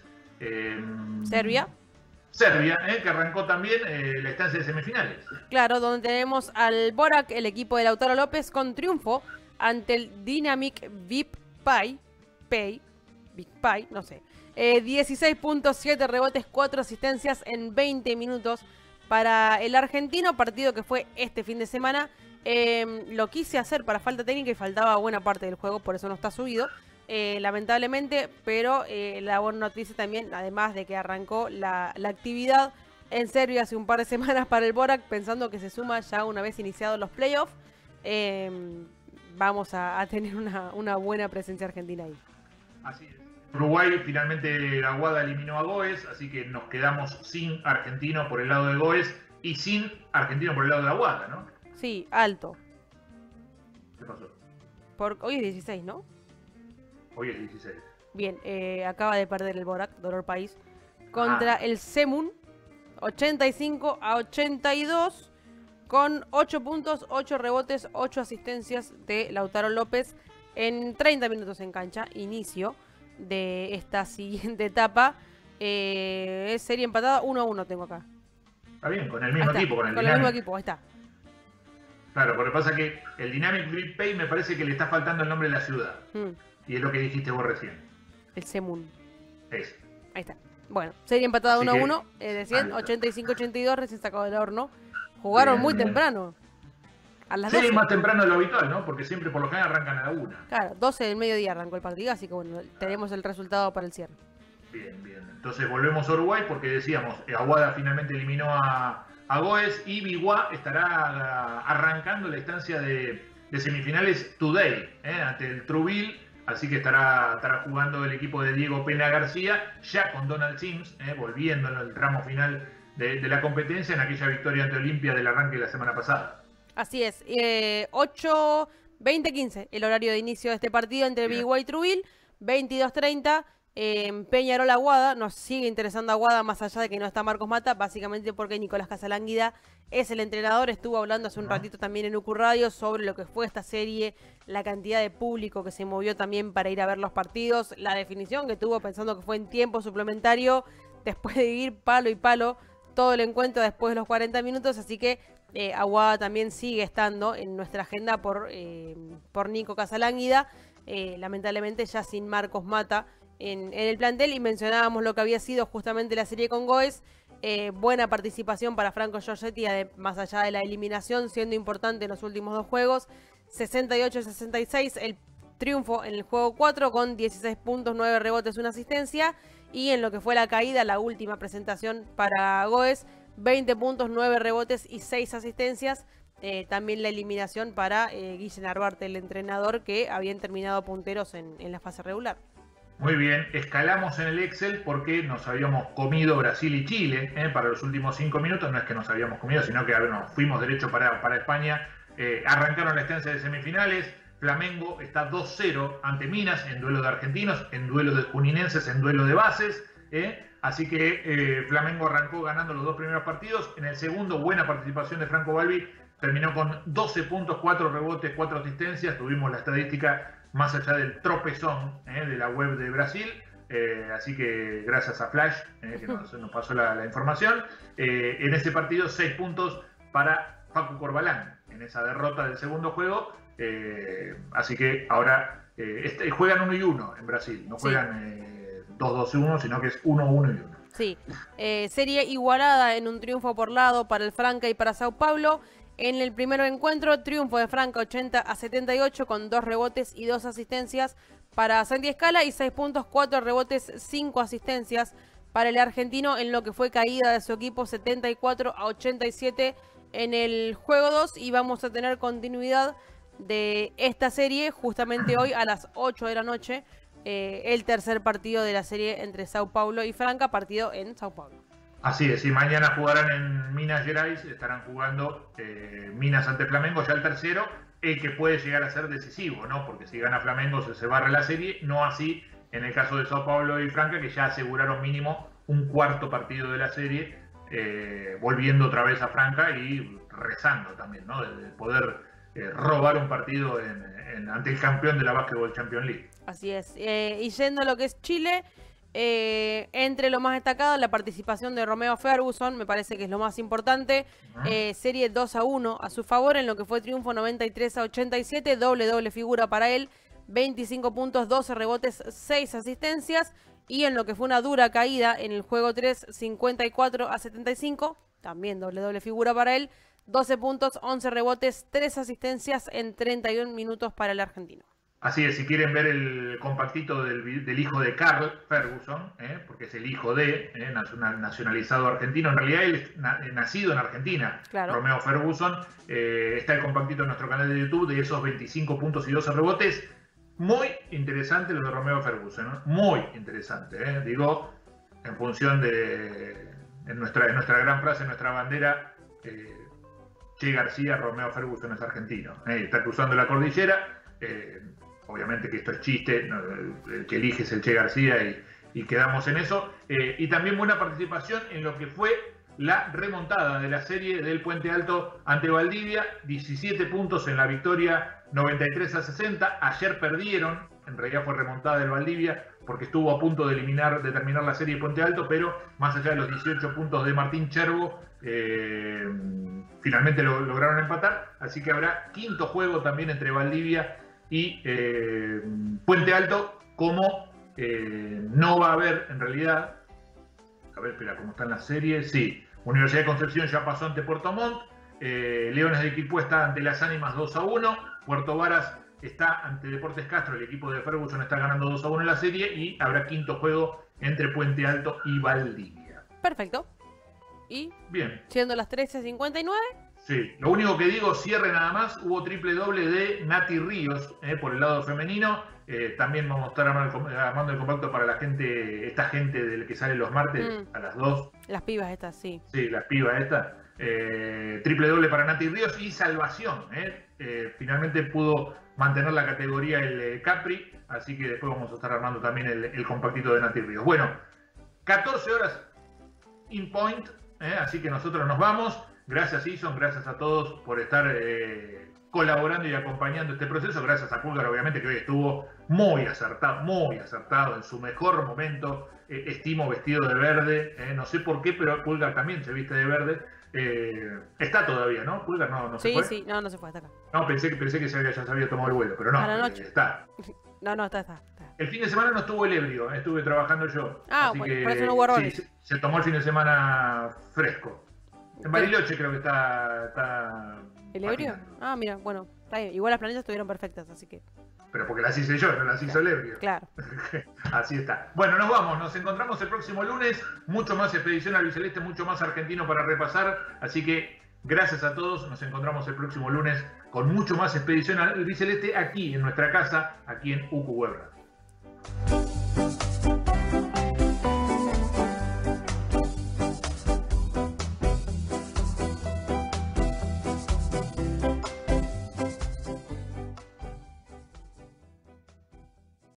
Serbia, que arrancó también la estancia de semifinales. Claro, donde tenemos al Borac, el equipo de Lautaro López, con triunfo ante el Dynamic Big Pie, no sé. 16 puntos, 7 rebotes, 4 asistencias en 20 minutos para el argentino, partido que fue este fin de semana. Lo quise hacer para falta técnica y faltaba buena parte del juego, por eso no está subido. Lamentablemente, pero la buena noticia también, además de que arrancó la actividad en Serbia hace un par de semanas para el Borac, pensando que se suma ya una vez iniciados los playoffs, vamos a tener una buena presencia argentina ahí. Así es. Uruguay finalmente la Aguada eliminó a Goes, así que nos quedamos sin argentino por el lado de Goes y sin argentino por el lado de la Aguada, ¿no? Sí, alto. ¿Qué pasó? Hoy es 16, ¿no? Hoy es 16. Bien, acaba de perder el Borac, dolor país, contra el Semun, 85-82, con 8 puntos, 8 rebotes, 8 asistencias de Lautaro López en 30 minutos en cancha, inicio de esta siguiente etapa. Es serie empatada 1-1 tengo acá. Está bien, con el mismo equipo, con el mismo equipo, ahí está. Claro, porque pasa que el Dynamic Big Pay me parece que le está faltando el nombre de la ciudad. Y es lo que dijiste vos recién. El Semun. Eso. Ahí está. Bueno, serie empatada 1-1. Decían 85-82, recién sacado del horno. Jugaron muy temprano. A las 12. Sí, más temprano de lo habitual, ¿no? Porque siempre por lo general arrancan a la 1. Claro, 12 del mediodía arrancó el partido, así que bueno, tenemos el resultado para el cierre. Bien, bien. Entonces volvemos a Uruguay porque decíamos, Aguada finalmente eliminó a Goes y Biguá estará arrancando la instancia de semifinales today, ante el Truville. Así que estará jugando el equipo de Diego Pena García, ya con Donald Sims, volviendo en el tramo final de la competencia en aquella victoria ante Olimpia del arranque de la semana pasada. Así es, 8:20-15 el horario de inicio de este partido entre Biguá y Truville, 22:30 Peñarol Aguada. Nos sigue interesando Aguada más allá de que no está Marcos Mata, básicamente porque Nicolás Casalánguida es el entrenador. Estuvo hablando hace un ratito también en UQ Radio sobre lo que fue esta serie, la cantidad de público que se movió también para ir a ver los partidos, la definición que tuvo pensando que fue en tiempo suplementario, después de ir palo y palo todo el encuentro después de los 40 minutos, así que Aguada también sigue estando en nuestra agenda por Nico Casalánguida, lamentablemente ya sin Marcos Mata en el plantel, y mencionábamos lo que había sido justamente la serie con Goes. Buena participación para Franco Giorgetti, más allá de la eliminación, siendo importante en los últimos dos juegos, 68-66 el triunfo en el juego 4 con 16 puntos, 9 rebotes, 1 asistencia, y en lo que fue la caída, la última presentación para Goes, 20 puntos, 9 rebotes y 6 asistencias. También la eliminación para Guille Narvarte, el entrenador, que habían terminado punteros en la fase regular. Muy bien, escalamos en el Excel porque nos habíamos comido Brasil y Chile para los últimos 5 minutos. No es que nos habíamos comido, sino que nos fuimos derecho para España. Arrancaron la estancia de semifinales. Flamengo está 2-0 ante Minas en duelo de argentinos, en duelo de juninenses, en duelo de bases. Así que Flamengo arrancó ganando los dos primeros partidos. En el segundo, buena participación de Franco Balbi. Terminó con 12 puntos, 4 rebotes, 4 asistencias. Tuvimos la estadística más allá del tropezón de la web de Brasil. Así que gracias a Flash, que nos pasó la información. En ese partido, 6 puntos para Facu Corbalán, en esa derrota del segundo juego. Así que ahora juegan 1 y 1 en Brasil. No juegan 2-2 y 1, sino que es 1-1 y 1. Sí, serie igualada en un triunfo por lado para el Franca y para Sao Paulo. En el primer encuentro, triunfo de Franca 80-78 con 2 rebotes y 2 asistencias para Santi Escala y 6 puntos, 4 rebotes, 5 asistencias para el argentino, en lo que fue caída de su equipo 74-87 en el juego 2. Y vamos a tener continuidad de esta serie justamente hoy a las 8 de la noche, el tercer partido de la serie entre Sao Paulo y Franca, partido en Sao Paulo. Así es, y mañana jugarán en Minas Gerais, estarán jugando Minas ante Flamengo, ya el tercero, el que puede llegar a ser decisivo, ¿no? Porque si gana Flamengo se barre la serie, no así en el caso de Sao Paulo y Franca, que ya aseguraron mínimo un cuarto partido de la serie, volviendo otra vez a Franca y rezando también, ¿no? De poder robar un partido ante el campeón de la Basketball Champions League. Así es, y yendo a lo que es Chile, entre lo más destacado, la participación de Romeo Ferguson, me parece que es lo más importante. Serie 2-1 a su favor, en lo que fue triunfo 93-87, doble figura para él, 25 puntos, 12 rebotes, 6 asistencias, y en lo que fue una dura caída en el juego 3, 54-75, también doble figura para él, 12 puntos, 11 rebotes, 3 asistencias en 31 minutos para el argentino. Así es, si quieren ver el compactito del hijo de Carl Ferguson, porque es el hijo de, nacionalizado argentino, en realidad él es nacido en Argentina, claro. Romeo Ferguson, está el compactito en nuestro canal de YouTube de esos 25 puntos y 12 rebotes. Muy interesante lo de Romeo Ferguson, ¿no? Muy interesante, digo, en función de nuestra gran frase, nuestra bandera, Che García, Romeo Ferguson es argentino, está cruzando la cordillera. Obviamente que esto es chiste, el que elige es el Che García y quedamos en eso. Y también buena participación en lo que fue la remontada de la serie del Puente Alto ante Valdivia, 17 puntos en la victoria 93-60. Ayer perdieron, en realidad fue remontada del Valdivia porque estuvo a punto de terminar la serie de Puente Alto, pero más allá de los 18 puntos de Martín Cherbo, finalmente lograron empatar. Así que habrá quinto juego también entre Valdivia y Puente Alto, como no va a haber en realidad, a ver, espera, ¿cómo están las series? Sí, Universidad de Concepción ya pasó ante Puerto Montt, Leones de Quilpué está ante Las Ánimas 2-1, Puerto Varas está ante Deportes Castro, el equipo de Ferguson está ganando 2-1 en la serie, y habrá quinto juego entre Puente Alto y Valdivia. Perfecto. Y Bien. siendo las 13:59. Sí, lo único que digo, cierre nada más, hubo triple doble de Nati Ríos por el lado femenino. También vamos a estar armando el compacto para la gente, esta gente del que sale los martes a las 2. Las pibas estas, sí. Sí, las pibas estas. Triple doble para Nati Ríos y salvación. Finalmente pudo mantener la categoría el Capri, así que después vamos a estar armando también el compactito de Nati Ríos. Bueno, 14 horas in point, así que nosotros nos vamos. Gracias, Ison, gracias a todos por estar colaborando y acompañando este proceso. Gracias a Pulgar, obviamente, que hoy estuvo muy acertado en su mejor momento. Estimo vestido de verde, no sé por qué, pero Pulgar también se viste de verde. Está todavía, ¿no? Pulgar no se fue. Sí, no se fue, está acá. No, pensé que ya se había tomado el vuelo, pero no, A la noche. está. No, está. El fin de semana no estuvo el ebrio, estuve trabajando yo. Ah, así bueno, que, por eso no hubo errores. sí, se tomó el fin de semana fresco. En Bariloche creo que está ¿El ebrio? patinando. Ah, mira, bueno, está bien. Igual las planetas estuvieron perfectas, así que. Pero porque las hice yo, no las hizo el ebrio. Claro. Así está. Bueno, nos vamos, nos encontramos el próximo lunes. Mucho más Expedición Albiceleste, mucho más argentino para repasar. Así que gracias a todos, nos encontramos el próximo lunes con mucho más Expedición Albiceleste aquí en nuestra casa, aquí en UQ Web Radio.